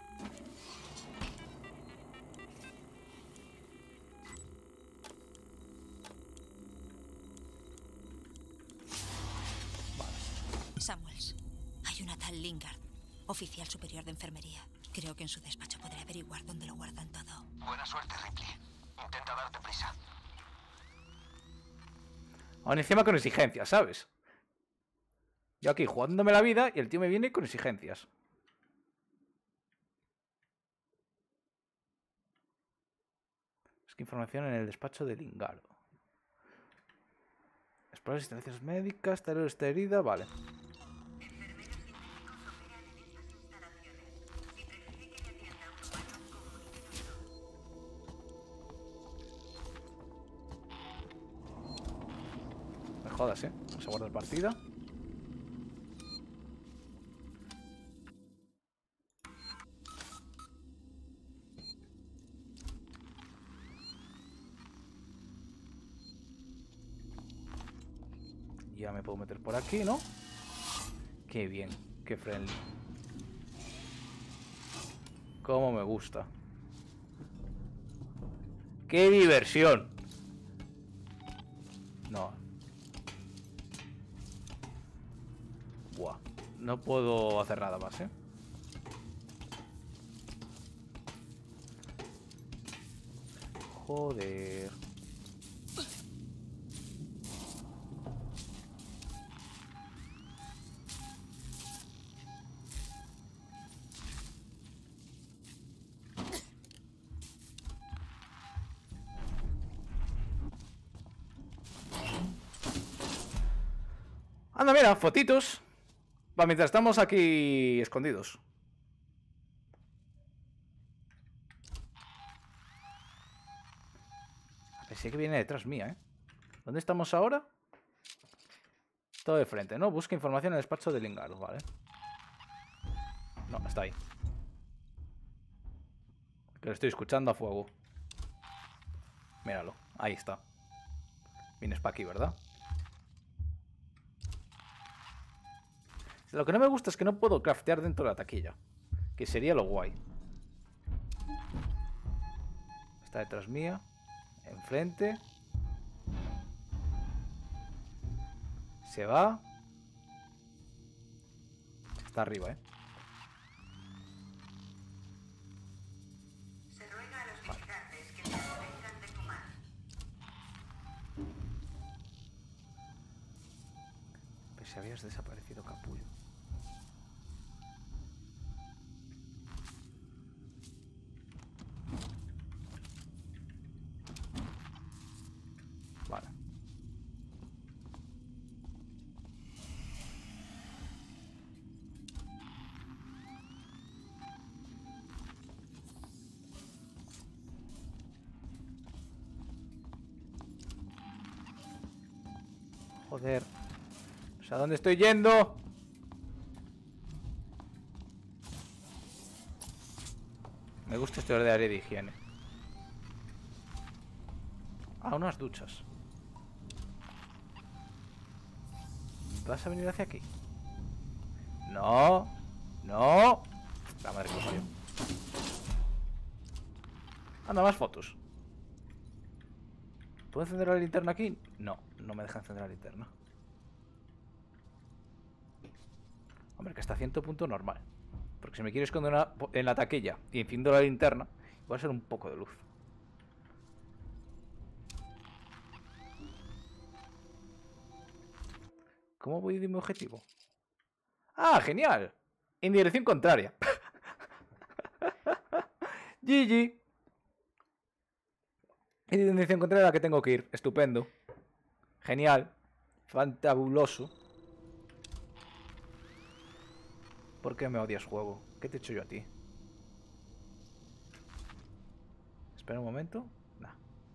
S3: Samuels, hay una tal Lingard, oficial superior de enfermería. Creo que en su despacho podré averiguar dónde lo guardan todo.
S7: Buena suerte, Ripley. Intenta darte prisa.
S2: Aún encima con exigencias, ¿sabes? Yo aquí jugándome la vida y el tío me viene con exigencias. Es que información en el despacho de Lingard. Explorar instalaciones médicas, talero esta herida, vale.
S6: Enfermeros y médicos operan en estas instalaciones. Si prefiere que le atienda a un humano, comuníquenoslo.
S2: Me jodas, ¿eh? Vamos a guardar partida. Ya me puedo meter por aquí, ¿no? Qué bien, qué friendly. Cómo me gusta. ¡Qué diversión! No. Buah. No puedo hacer nada más, ¿eh? Joder. Anda, mira, fotitos. Va, mientras estamos aquí escondidos. A ver, sí que viene detrás mía, ¿eh? ¿Dónde estamos ahora? Todo de frente, ¿no? Busca información en el despacho de Lingard, vale. No, está ahí. Que lo estoy escuchando a fuego. Míralo, ahí está. Vienes para aquí, ¿verdad? Lo que no me gusta es que no puedo craftear dentro de la taquilla. Que sería lo guay. Está detrás mía. Enfrente. Se va. Está arriba, ¿eh?
S6: Se ruega a los visitantes que se abstengan de fumar.
S2: Pues si habías desaparecido, capullo. Vale. Joder. O sea, ¿dónde estoy yendo? Me gusta este de área de higiene. Ah, unas duchas. ¿Vas a venir hacia aquí? No. No. La madre que lo parió. Anda, más fotos. ¿Puedo encender la linterna aquí? No, no me deja encender la linterna. Hombre, que está a cien punto normal. Porque si me quiero esconder una, en la taquilla y enciendo la linterna, va a ser un poco de luz. ¿Cómo voy de mi objetivo? ¡Ah, genial! En dirección contraria. G G. Y dirección contraria a la que tengo que ir. Estupendo. Genial. Fantabuloso. ¿Por qué me odias, juego? ¿Qué te he hecho yo a ti? Espera un momento. Nah.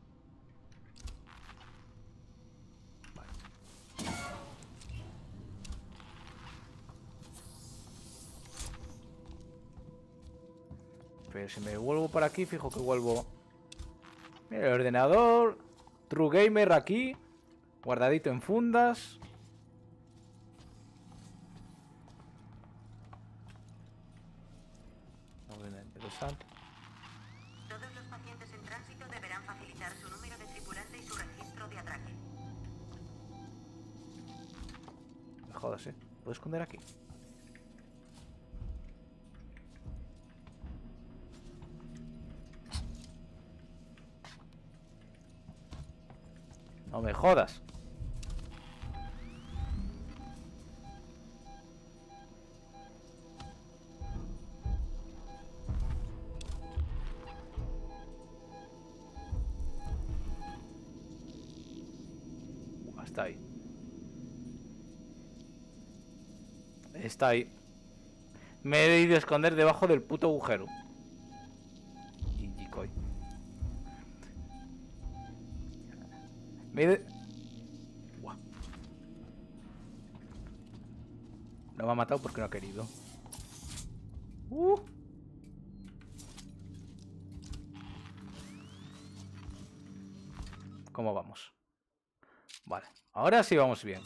S2: Vale. Pero si me vuelvo por aquí, fijo que vuelvo. Mira el ordenador. True Gamer aquí. Guardadito en fundas. Interesante.
S6: Todos los pacientes en tránsito deberán facilitar su número de tripulante y su registro de atraque.
S2: Me jodas, eh. ¿Puedo esconder aquí? No me jodas. Está ahí. Está ahí. Me he ido a esconder debajo del puto agujero. G G Koi. Me he ido... Buah. No me ha matado porque no ha querido. Uh. ¿Cómo vamos? Vale, ahora sí vamos bien.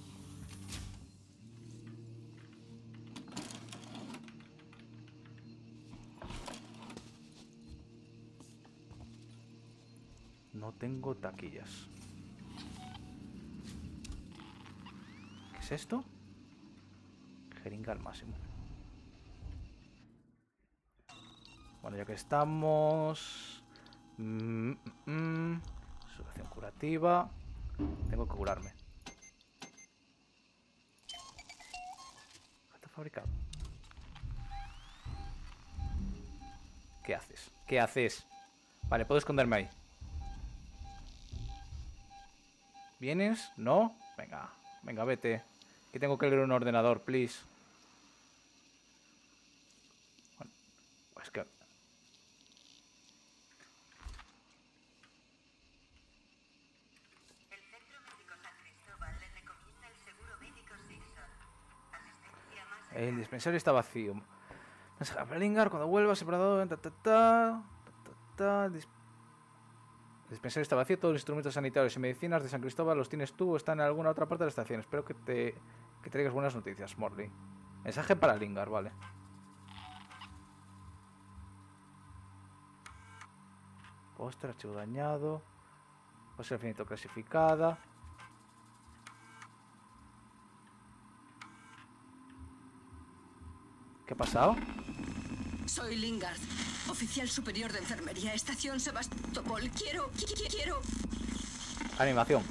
S2: No tengo taquillas. ¿Qué es esto? Jeringa al máximo. Bueno, ya que estamos... Mm, mm, mm. Solución curativa. Tengo que curarme. Está fabricado. ¿Qué haces? ¿Qué haces? Vale, puedo esconderme ahí. ¿Vienes? ¿No? Venga, venga, vete. Que tengo que leer un ordenador, please. Bueno, pues que...
S6: El Centro Médico San Cristóbal le recomienda el seguro médico Sixon. Asistencia más allá.
S2: El dispensario está vacío. Mensaje a Lingard, cuando vuelva, separado. Ta, ta, ta, ta, ta, ta, dis... El dispensario está vacío. Todos los instrumentos sanitarios y medicinas de San Cristóbal los tienes tú o están en alguna otra parte de la estación. Espero que te que traigas buenas noticias, Morley. Mensaje para Lingard, vale. Póster, archivo dañado. Póster finito clasificada. ¿Qué ha pasado?
S8: Soy Lingard, oficial superior de enfermería, estación Sebastopol. Quiero, qui- quiero,
S2: Animación.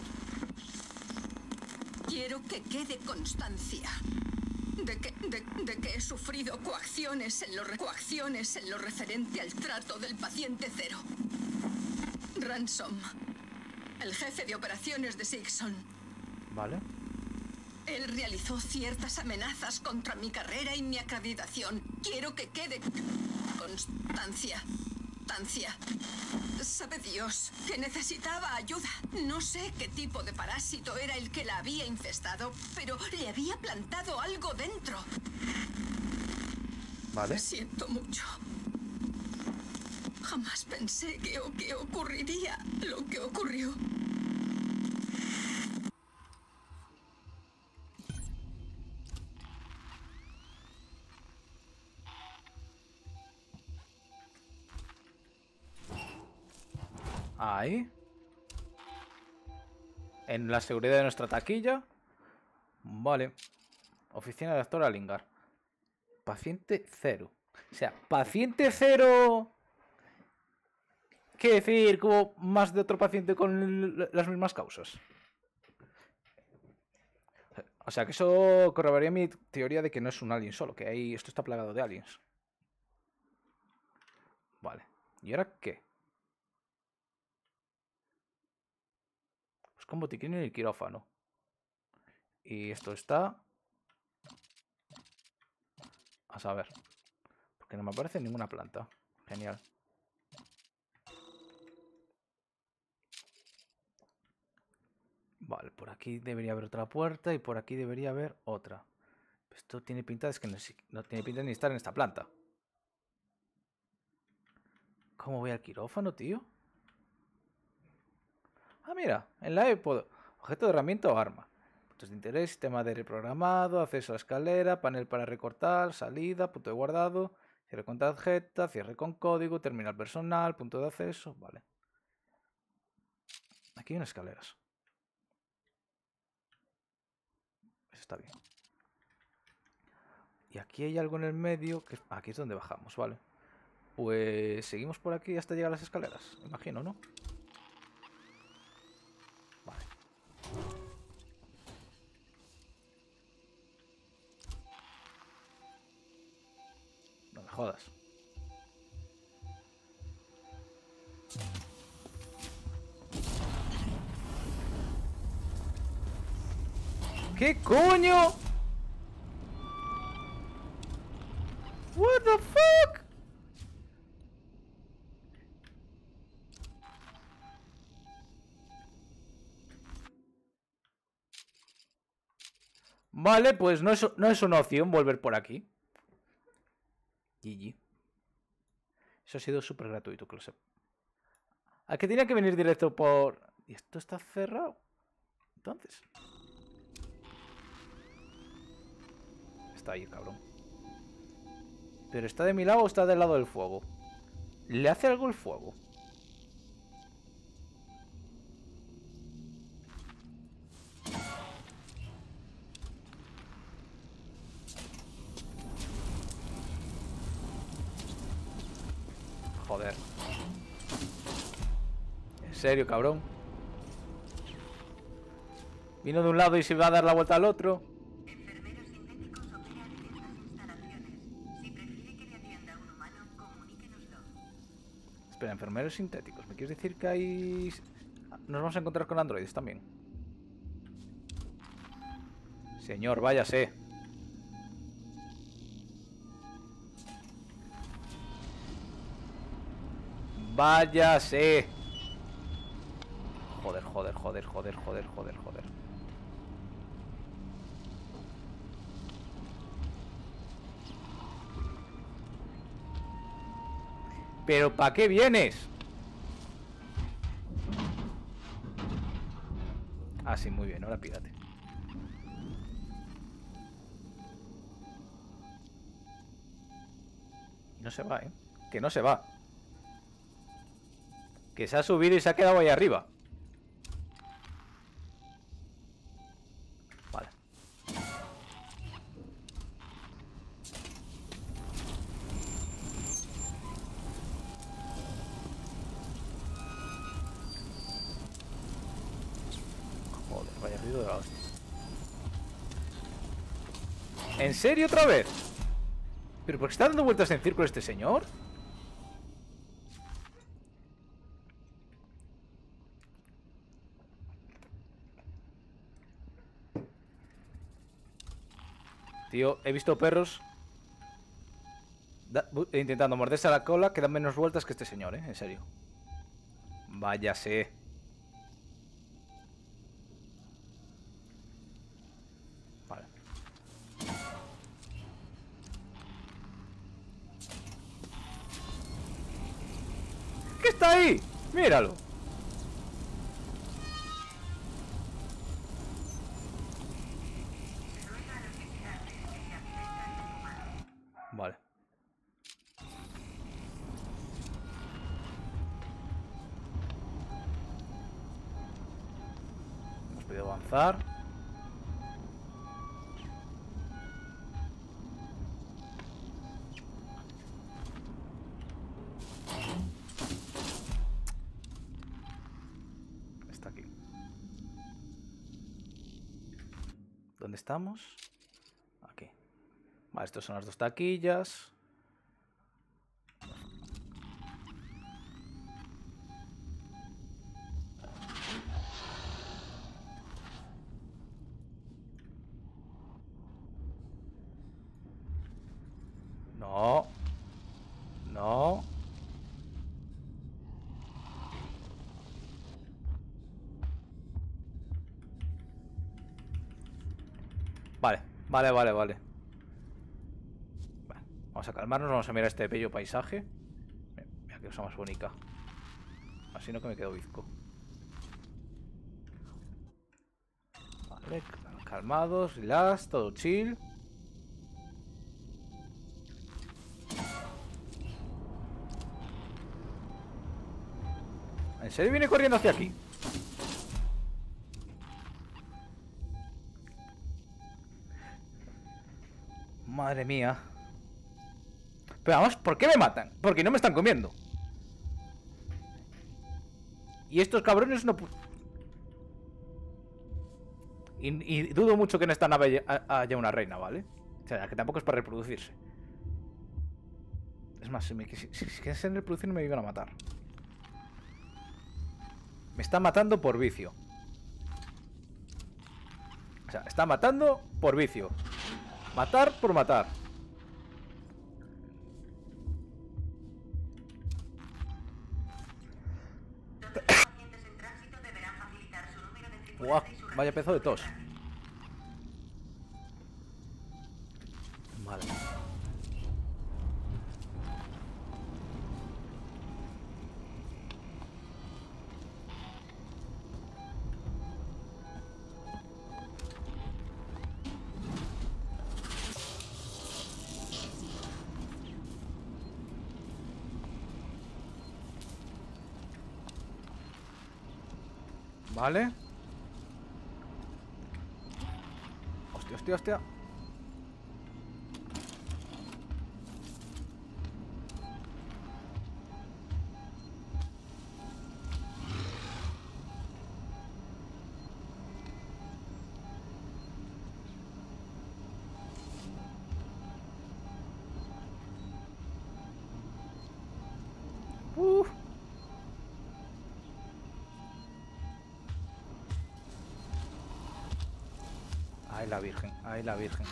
S8: quiero que quede constancia de que, de, de que he sufrido coacciones en, lo, re- coacciones en lo referente al trato del paciente cero. Ransom, el jefe de operaciones de Sixon.
S2: Vale.
S8: Él realizó ciertas amenazas contra mi carrera y mi acreditación. Quiero que quede constancia. Constancia. Sabe Dios que necesitaba ayuda. No sé qué tipo de parásito era el que la había infestado, pero le había plantado algo dentro.
S2: Vale.
S8: Siento mucho. Jamás pensé que, o- que ocurriría lo que ocurrió.
S2: Ahí. En la seguridad de nuestra taquilla. Vale. Oficina de doctora Lingard. Paciente cero. O sea, paciente cero. ¿Qué decir? Que hubo más de otro paciente con las mismas causas. O sea, que eso corroboraría mi teoría de que no es un alien solo. Que ahí esto está plagado de aliens. Vale. ¿Y ahora qué? Pues con botiquín en el quirófano. Y esto está... A saber. Porque no me aparece ninguna planta. Genial. Vale, por aquí debería haber otra puerta y por aquí debería haber otra. Esto tiene pinta de que no, no tiene pinta ni estar en esta planta. ¿Cómo voy al quirófano, tío? Ah, mira, en la E puedo... Objeto de herramienta o arma. Puntos de interés, sistema de reprogramado, acceso a la escalera, panel para recortar, salida, punto de guardado, cierre con tarjeta, cierre con código, terminal personal, punto de acceso, vale. Aquí hay unas escaleras. Eso está bien. Y aquí hay algo en el medio, que aquí es donde bajamos, vale. Pues seguimos por aquí hasta llegar a las escaleras, imagino, ¿no? Vale. No me jodas. ¿Qué coño? What the fuck? Vale, pues no es, no es una opción volver por aquí. G G. Eso ha sido súper gratuito, que lo sé. ¿A qué tenía que venir directo por...? ¿Y esto está cerrado? Entonces... Está ahí, cabrón. ¿Pero está de mi lado o está del lado del fuego? ¿Le hace algo el fuego? Joder. ¿En serio, cabrón? Vino de un lado y se va a dar la vuelta al otro.
S6: Enfermeros sintéticos operan en estas instalaciones. Si prefiere que le atienda un humano, comuníquenoslo.
S2: Espera, enfermeros sintéticos. ¿Me quieres decir que hay...? Nos vamos a encontrar con androides también. Señor, váyase. Váyase. Joder, joder, joder, joder, joder, joder, joder. ¿Pero para qué vienes? Ah, sí, muy bien, ahora pírate. No se va, ¿eh? Que no se va. Que se ha subido y se ha quedado ahí arriba. Vale. Joder, vaya ruido de la hostia. ¿En serio otra vez? ¿Pero por qué está dando vueltas en círculo este señor? Tío, he visto perros da, intentando morderse a la cola que dan menos vueltas que este señor, ¿eh? En serio. Váyase. Vale. ¿Qué está ahí? Míralo. Vale. Hemos podido avanzar. Está aquí. ¿Dónde estamos? Aquí. Vale, estos son las dos taquillas. Vale, vale, vale, vale. Vale, vamos a calmarnos, vamos a mirar este bello paisaje. Mira, mira qué cosa más bonita. Así no que me quedo bizco. Vale, calmados, relax, todo chill. ¿En serio viene corriendo hacia aquí? Madre mía. Pero vamos, ¿por qué me matan? Porque no me están comiendo. Y estos cabrones no... Y, y dudo mucho que en esta nave haya una reina, ¿vale? O sea, que tampoco es para reproducirse. Es más, si me si, si, si quieren reproducir me iban a matar. Me está matando por vicio. O sea, está matando por vicio. Matar por matar. Buah, vaya pedazo de tos. Vale. Vale. Hostia, hostia, hostia. Uf. Ay, la virgen, ay, la virgen.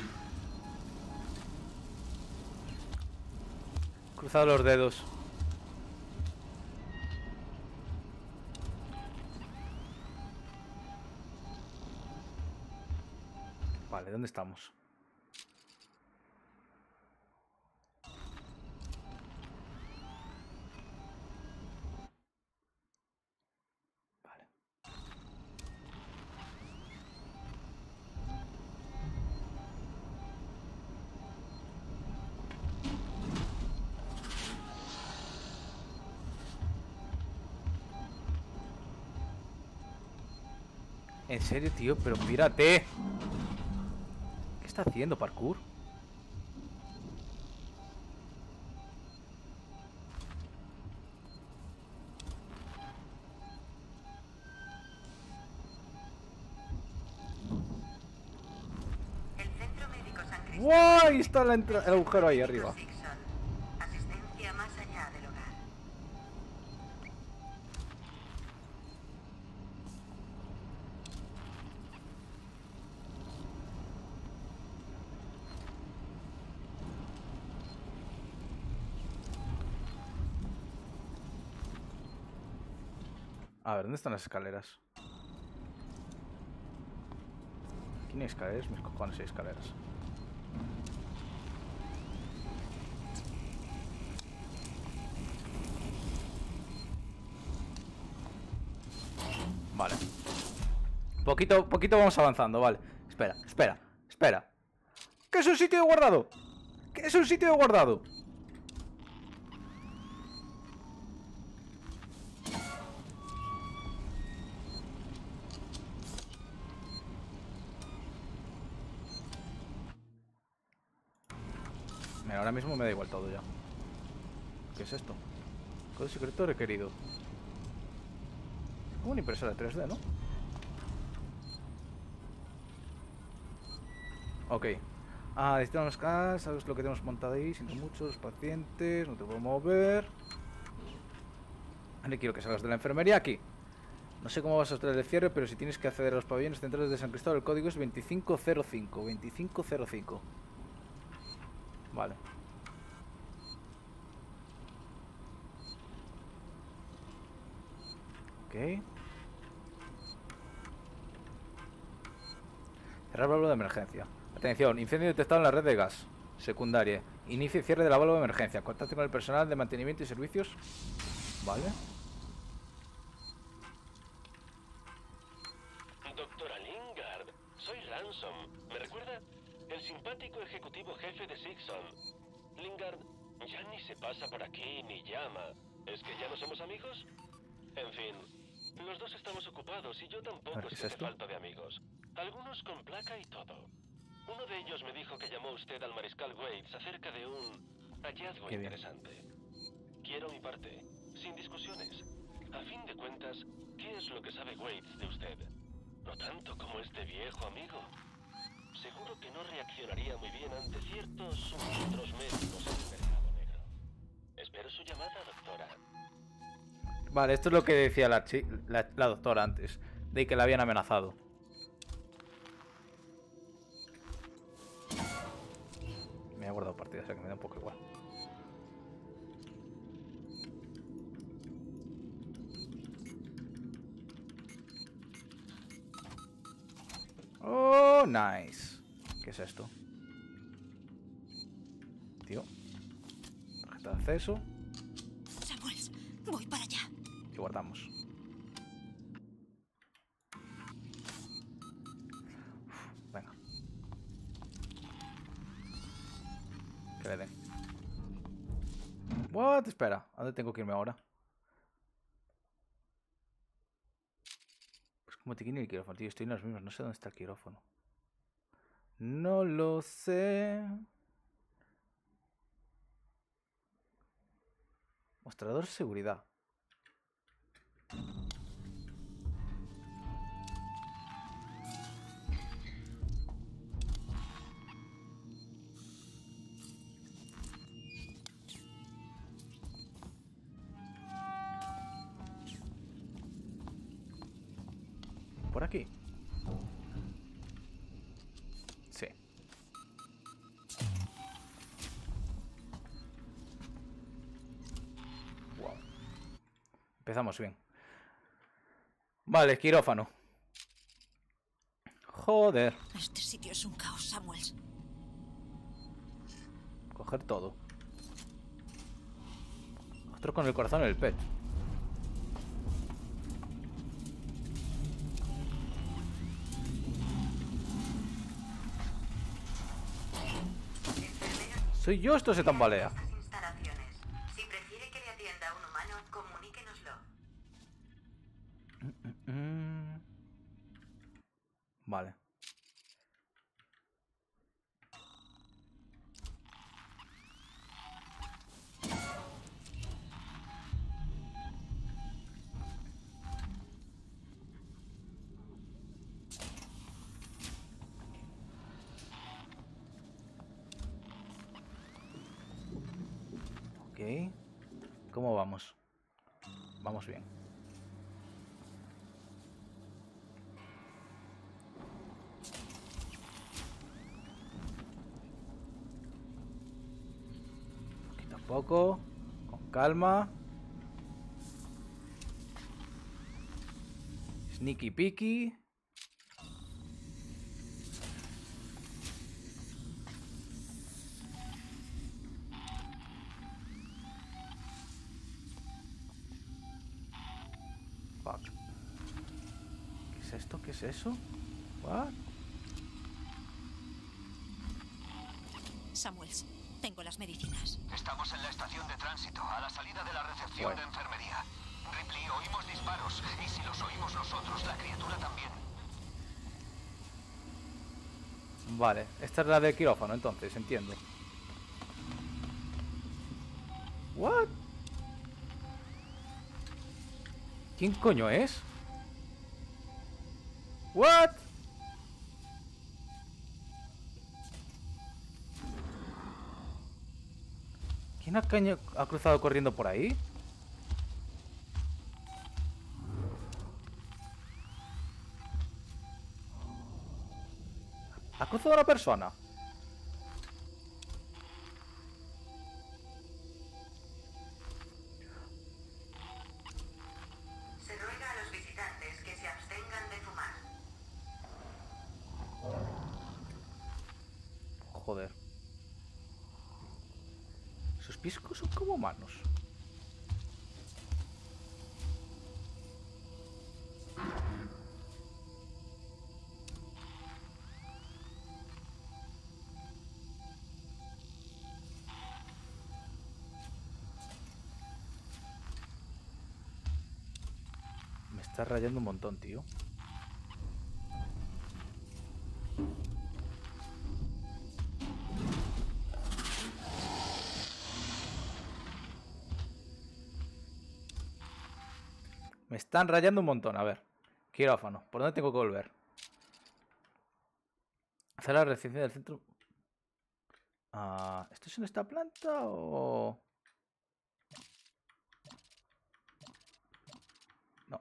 S2: Cruzado los dedos. Vale, ¿dónde estamos? Vale. En serio, tío, pero mírate. ¿Qué está haciendo, parkour?
S6: El Centro Médico San Cristóbal.
S2: ¡Wow! Ahí está la entra- el agujero ahí arriba.
S6: Dixon. Asistencia más allá del hogar.
S2: A ver, ¿dónde están las escaleras? Aquí no hay escaleras, mis cojones hay escaleras. Vale. Poquito, poquito vamos avanzando, vale. Espera, espera, espera. ¿Qué es un sitio de guardado? ¿Qué es un sitio de guardado? Mira, ahora mismo me da igual todo ya. ¿Qué es esto? Código secreto requerido. Como una impresora tres D, ¿no? Ok. Ah, necesitamos gas, sabes lo que tenemos montado ahí, siento mucho, los pacientes, no te puedo mover. Vale, quiero que salgas de la enfermería aquí. No sé cómo vas a traer el cierre, pero si tienes que acceder a los pabellones centrales de San Cristóbal, el código es veinticinco cero cinco. veinticinco cero cinco. Vale. Ok. Cerrar válvula de emergencia. Atención, incendio detectado en la red de gas. Secundaria. Inicio y cierre de la válvula de emergencia. Contacte con el personal de mantenimiento y servicios. Vale.
S9: Doctora Lingard, soy Ransom. ¿Me recuerda? El simpático ejecutivo jefe de Sixon. Lingard, ya ni se pasa por aquí ni llama. ¿Es que ya no somos amigos? En fin, los dos estamos ocupados y yo tampoco
S2: ¿Qué es
S9: estoy de
S2: esto?
S9: falta de amigos. Algunos con placa y todo. Uno de ellos me dijo que llamó usted al mariscal Waits acerca de un hallazgo
S2: Qué bien.
S9: interesante. Quiero mi parte, sin discusiones. A fin de cuentas, ¿qué es lo que sabe Waits de usted? No tanto como este viejo amigo. Seguro que no reaccionaría muy bien ante ciertos suministros médicos en el mercado negro. Espero su llamada, doctora.
S2: Vale, esto es lo que decía la, chi- la, la doctora antes. De que la habían amenazado. Me he guardado partida, o sea que me da un poco igual. Oh, nice. ¿Qué es esto? Tío. Tarjeta de acceso.
S3: Samuels, voy para allá.
S2: Y guardamos. Uf, venga. Que le den. What? Espera. ¿A dónde tengo que irme ahora? Pues como te quiero el quirófano, tío. Estoy en los mismos. No sé dónde está el quirófano. No lo sé. Mostrador de seguridad. ¿Por aquí? Sí. Wow. Empezamos bien. Vale, quirófano. Joder.
S3: Este sitio es un caos, Samuels.
S2: Coger todo. Otro con el corazón en el pecho. ¿Soy yo? Esto se tambalea.
S6: Estas instalaciones. Si prefiere que le atienda un humano, comuníquenoslo.
S2: Mm. Vale. Ok. ¿Cómo vamos? Vamos bien. Poquito a poco. Con calma. Sneaky peaky. Fuck. ¿Qué es esto? ¿Qué es eso? What?
S3: Samuels, tengo las medicinas.
S7: Estamos en la estación de tránsito, a la salida de la recepción
S2: Bueno.
S7: de enfermería. Ripley, oímos disparos, y si los oímos nosotros, la criatura también.
S2: Vale, esta es la del quirófano, entonces, entiendo. What? ¿Quién coño es? What? ¿Quién ha, caño- ha cruzado corriendo por ahí? ¿Ha cruzado una persona?
S6: Se ruega a los visitantes que se abstengan de fumar.
S2: Joder. Sus pies son como humanos. Me está rayando un montón, tío. Me están rayando un montón. A ver. Quirófano. ¿Por dónde tengo que volver? Hacer la recepción del centro. Ah, ¿esto es en esta planta o...? No.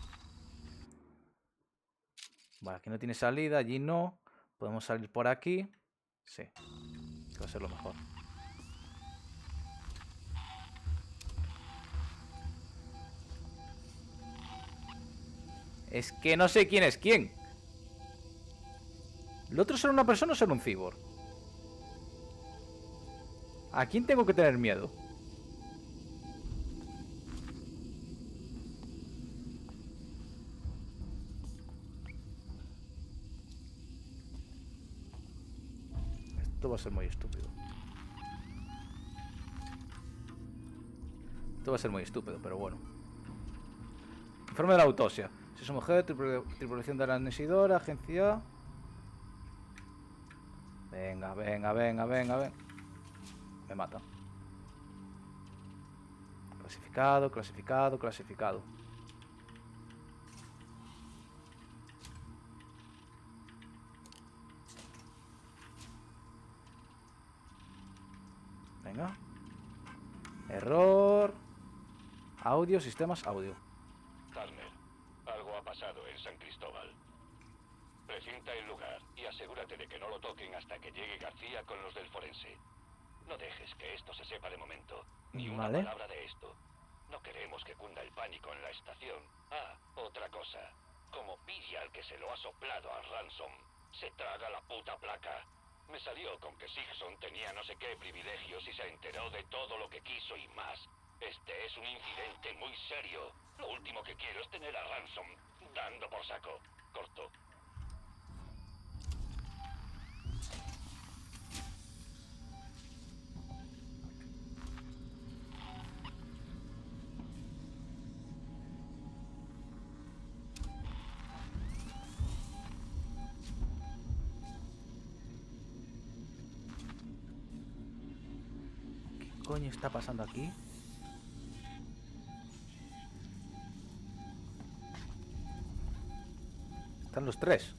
S2: Vale, aquí no tiene salida. Allí no. Podemos salir por aquí. Sí. Que va a ser lo mejor. Es que no sé quién es quién. ¿El otro será una persona o será un cyborg? ¿A quién tengo que tener miedo? Esto va a ser muy estúpido. Esto va a ser muy estúpido, pero bueno. Informe de la autopsia. Si es mujer, tripulación de la Nesidora, agencia. Venga, venga, venga, venga, venga. Me mata. Clasificado, clasificado, clasificado. Venga. Error. Audio, sistemas, audio.
S7: Turner, algo ha pasado en San Cristóbal. Precinta el lugar y asegúrate de que no lo toquen hasta que llegue García con los del forense. No dejes que esto se sepa de momento. Ni una
S2: Vale.
S7: palabra de esto. No queremos que cunda el pánico en la estación. Ah, otra cosa. Como pilla al que se lo ha soplado a Ransom, se traga la puta placa. Me salió con que Sigson tenía no sé qué privilegios y se enteró de todo lo que quiso y más. Este es un incidente muy serio. Lo último que quiero es tener a Ransom dando por saco. Corto.
S2: ¿Qué coño está pasando aquí? Están los tres.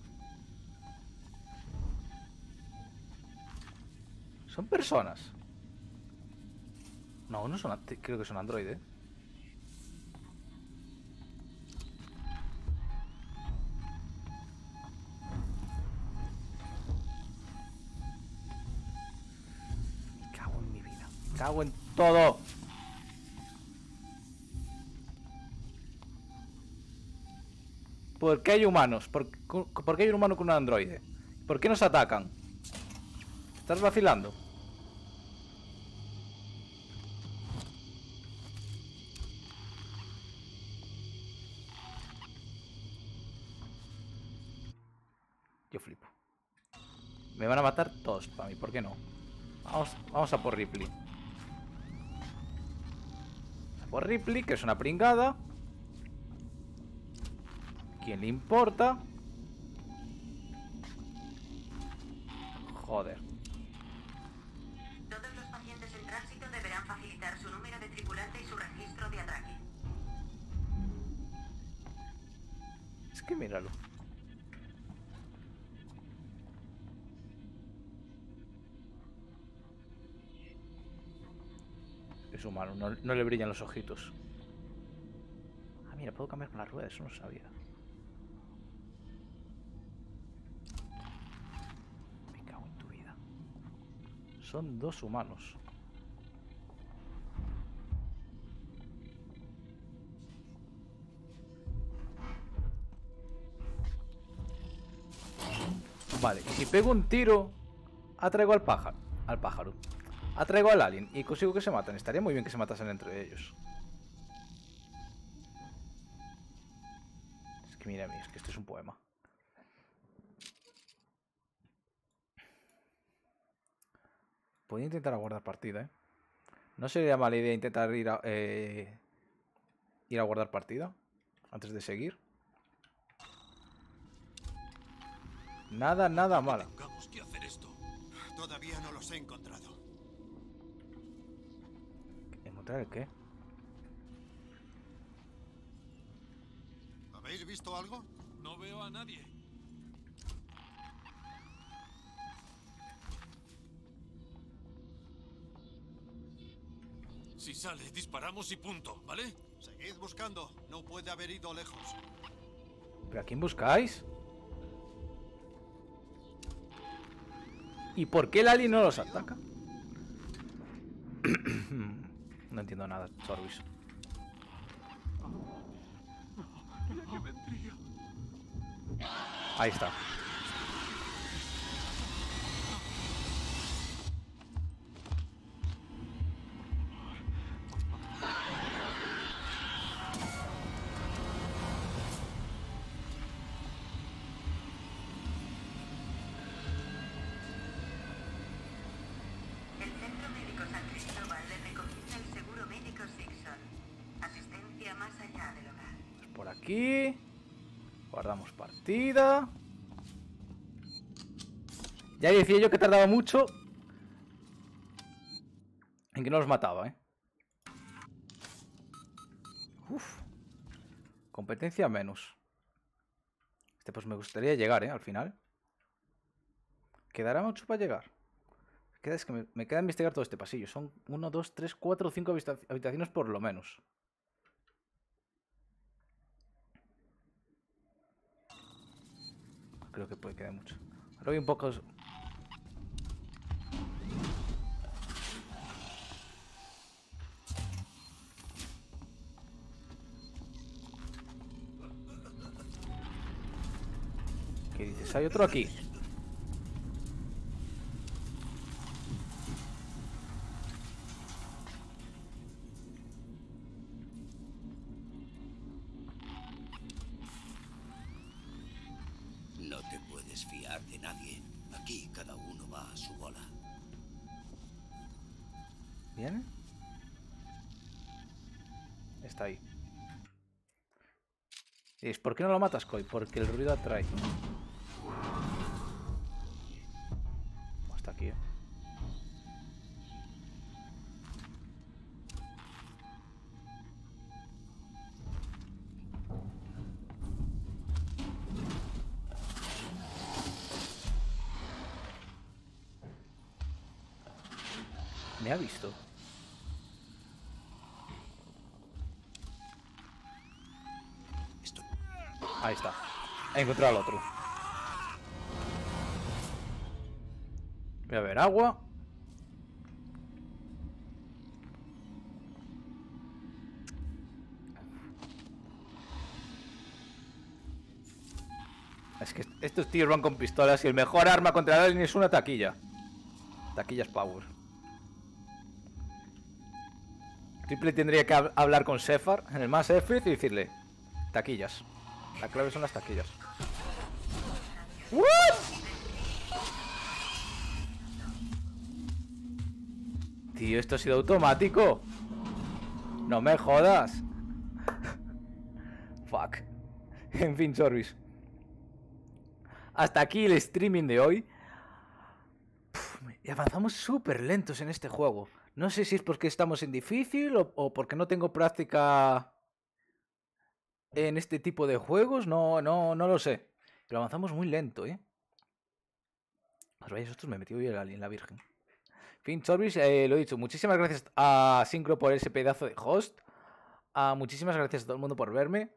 S2: ¿Son personas? No, no son... Creo que son androides. Me cago en mi vida. Me cago en todo. ¿Por qué hay humanos? ¿Por, ¿Por qué hay un humano con un androide? ¿Por qué nos atacan? ¿Estás vacilando? Yo flipo. Me van a matar todos para mí, ¿por qué no? Vamos, vamos a por Ripley. A por Ripley, que es una pringada. ¿Quién le importa? Joder.
S6: Todos los pacientes en tránsito deberán facilitar su número de tripulante y su registro de atraque.
S2: Es que míralo. Es humano, no, no le brillan los ojitos. Ah, mira, puedo cambiar con las ruedas, eso no sabía. Me cago en tu vida. Son dos humanos. Vale, y si pego un tiro Atraigo al pájaro. Al pájaro. Atraigo al alien y consigo que se maten. Estaría muy bien que se matasen entre ellos. Es que mira, es que esto es un poema. Puedo intentar aguardar partida, ¿eh? No sería mala idea intentar ir a, eh, ir a guardar partida antes de seguir. Nada, nada mala.
S5: Tengamos que hacer esto. Todavía no los he encontrado.
S2: ¿Encontrar el qué?
S5: ¿Habéis visto algo?
S10: No veo a nadie. Si sale, disparamos y punto, ¿vale?
S5: Seguid buscando. No puede haber ido lejos.
S2: ¿Pero a quién buscáis? ¿Y por qué el alien no los ataca? No entiendo nada, Sorbis. Ahí está.
S6: El Centro Médico San Cristóbal le recomienda el seguro médico Sixon. Asistencia más allá del hogar.
S2: Por aquí. Guardamos partida. Ya decía yo que tardaba mucho en que no los mataba, ¿eh? Uf. Competencia menos. Este pues me gustaría llegar, ¿eh? Al final. ¿Quedará mucho para llegar? Queda, es que me, me queda investigar todo este pasillo. Son uno, dos, tres, cuatro, cinco habitaciones por lo menos. Creo que puede quedar mucho. Ahora voy un poco... ¿Qué dices? Hay otro aquí.
S11: No te puedes fiar de nadie. Aquí cada uno va a su bola.
S2: ¿Viene? Está ahí. ¿Y es por qué no lo matas, Koi? Porque el ruido atrae. Hasta aquí, ¿eh? Me ha visto.
S11: Esto...
S2: Ahí está. He encontrado al otro. Voy a ver agua. Es que estos tíos van con pistolas y el mejor arma contra el alien es una taquilla. Taquillas power. Triple tendría que hab hablar con Sefar en el Mass Effect y decirle: taquillas. La clave son las taquillas. ¿What? Tío, esto ha sido automático. No me jodas. Fuck. En fin, Sorbis. Hasta aquí el streaming de hoy. Puf, y avanzamos súper lentos en este juego. No sé si es porque estamos en difícil o, o porque no tengo práctica en este tipo de juegos. No, no, no lo sé. Pero avanzamos muy lento, ¿eh? Os veis, estos me he metido yo el alien, la virgen. En fin, Sorbis, eh, lo he dicho. Muchísimas gracias a Syncro por ese pedazo de host. Uh, muchísimas gracias a todo el mundo por verme.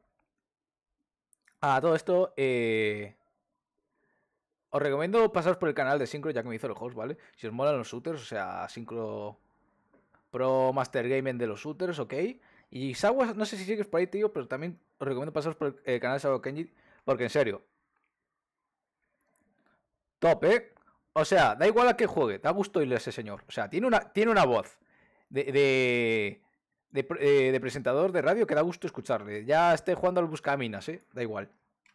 S2: A todo esto, eh... os recomiendo pasaros por el canal de Syncro, ya que me hizo el host, ¿vale? Si os molan los shooters, o sea, Syncro Pro Master Gaming de los shooters, ok. Y Sawa, no sé si sigues por ahí, tío, pero también os recomiendo pasaros por el canal de Sawa Kenji, porque en serio, top, ¿eh? O sea, da igual a qué juegue, da gusto oírle a ese señor. O sea, tiene una, tiene una voz de, de, de, eh, de presentador de radio que da gusto escucharle. Ya esté jugando al Buscaminas, ¿eh? Da igual.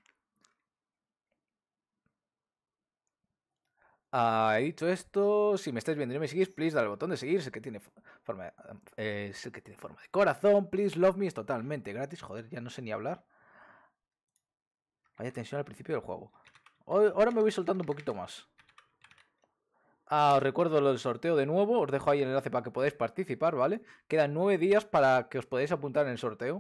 S2: Ah, he dicho esto. Si me estáis viendo y no me seguís, please, dale al botón de seguir. Es el que tiene forma de, eh, es el que tiene forma de corazón. Please love me. Es totalmente gratis. Joder, ya no sé ni hablar. Vaya tensión al principio del juego. Hoy, ahora me voy soltando un poquito más. Ah, os recuerdo lo del sorteo de nuevo. Os dejo ahí el enlace para que podáis participar, ¿vale? Quedan nueve días para que os podáis apuntar en el sorteo.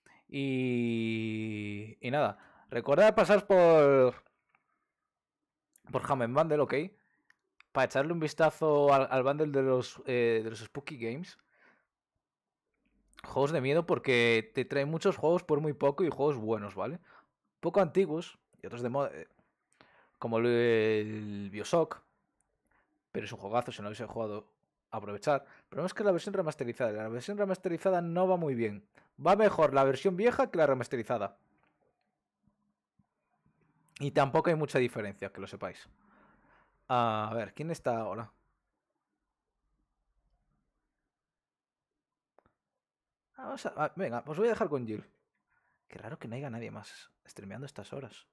S2: Y... Y nada. Recordad pasar por... Por Ham and Bundle, ¿ok? Para echarle un vistazo al, al bundle de los, eh, de los Spooky Games. Juegos de miedo porque te traen muchos juegos por muy poco y juegos buenos, ¿vale? Poco antiguos y otros de moda, eh, como el, el Bioshock. Pero es un juegazo, si no habéis jugado, aprovechar. Pero no es que la versión remasterizada. La versión remasterizada no va muy bien. Va mejor la versión vieja que la remasterizada. Y tampoco hay mucha diferencia, que lo sepáis. A ver, ¿quién está ahora? Vamos a, a, venga, os voy a dejar con Jill. Qué raro que no haya nadie más streameando estas horas.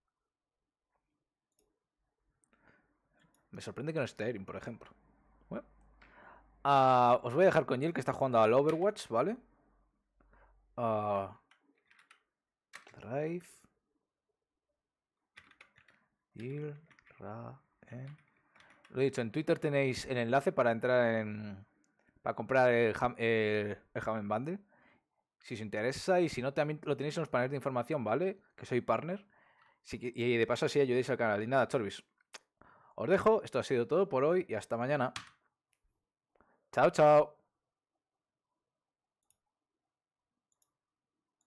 S2: Me sorprende que no esté Erin, por ejemplo. Bueno. Uh, os voy a dejar con Jill, que está jugando al Overwatch, ¿vale? Uh, Drive. Jill, Ra, en... Lo he dicho, en Twitter tenéis el enlace para entrar en... Para comprar el Ham, el, el Ham and Bundle. Si os interesa, y si no, también lo tenéis en los paneles de información, ¿vale? Que soy partner. Si, y de paso así ayudéis al canal. Y nada, Chorbis. Os dejo, esto ha sido todo por hoy y hasta mañana. Chao, chao.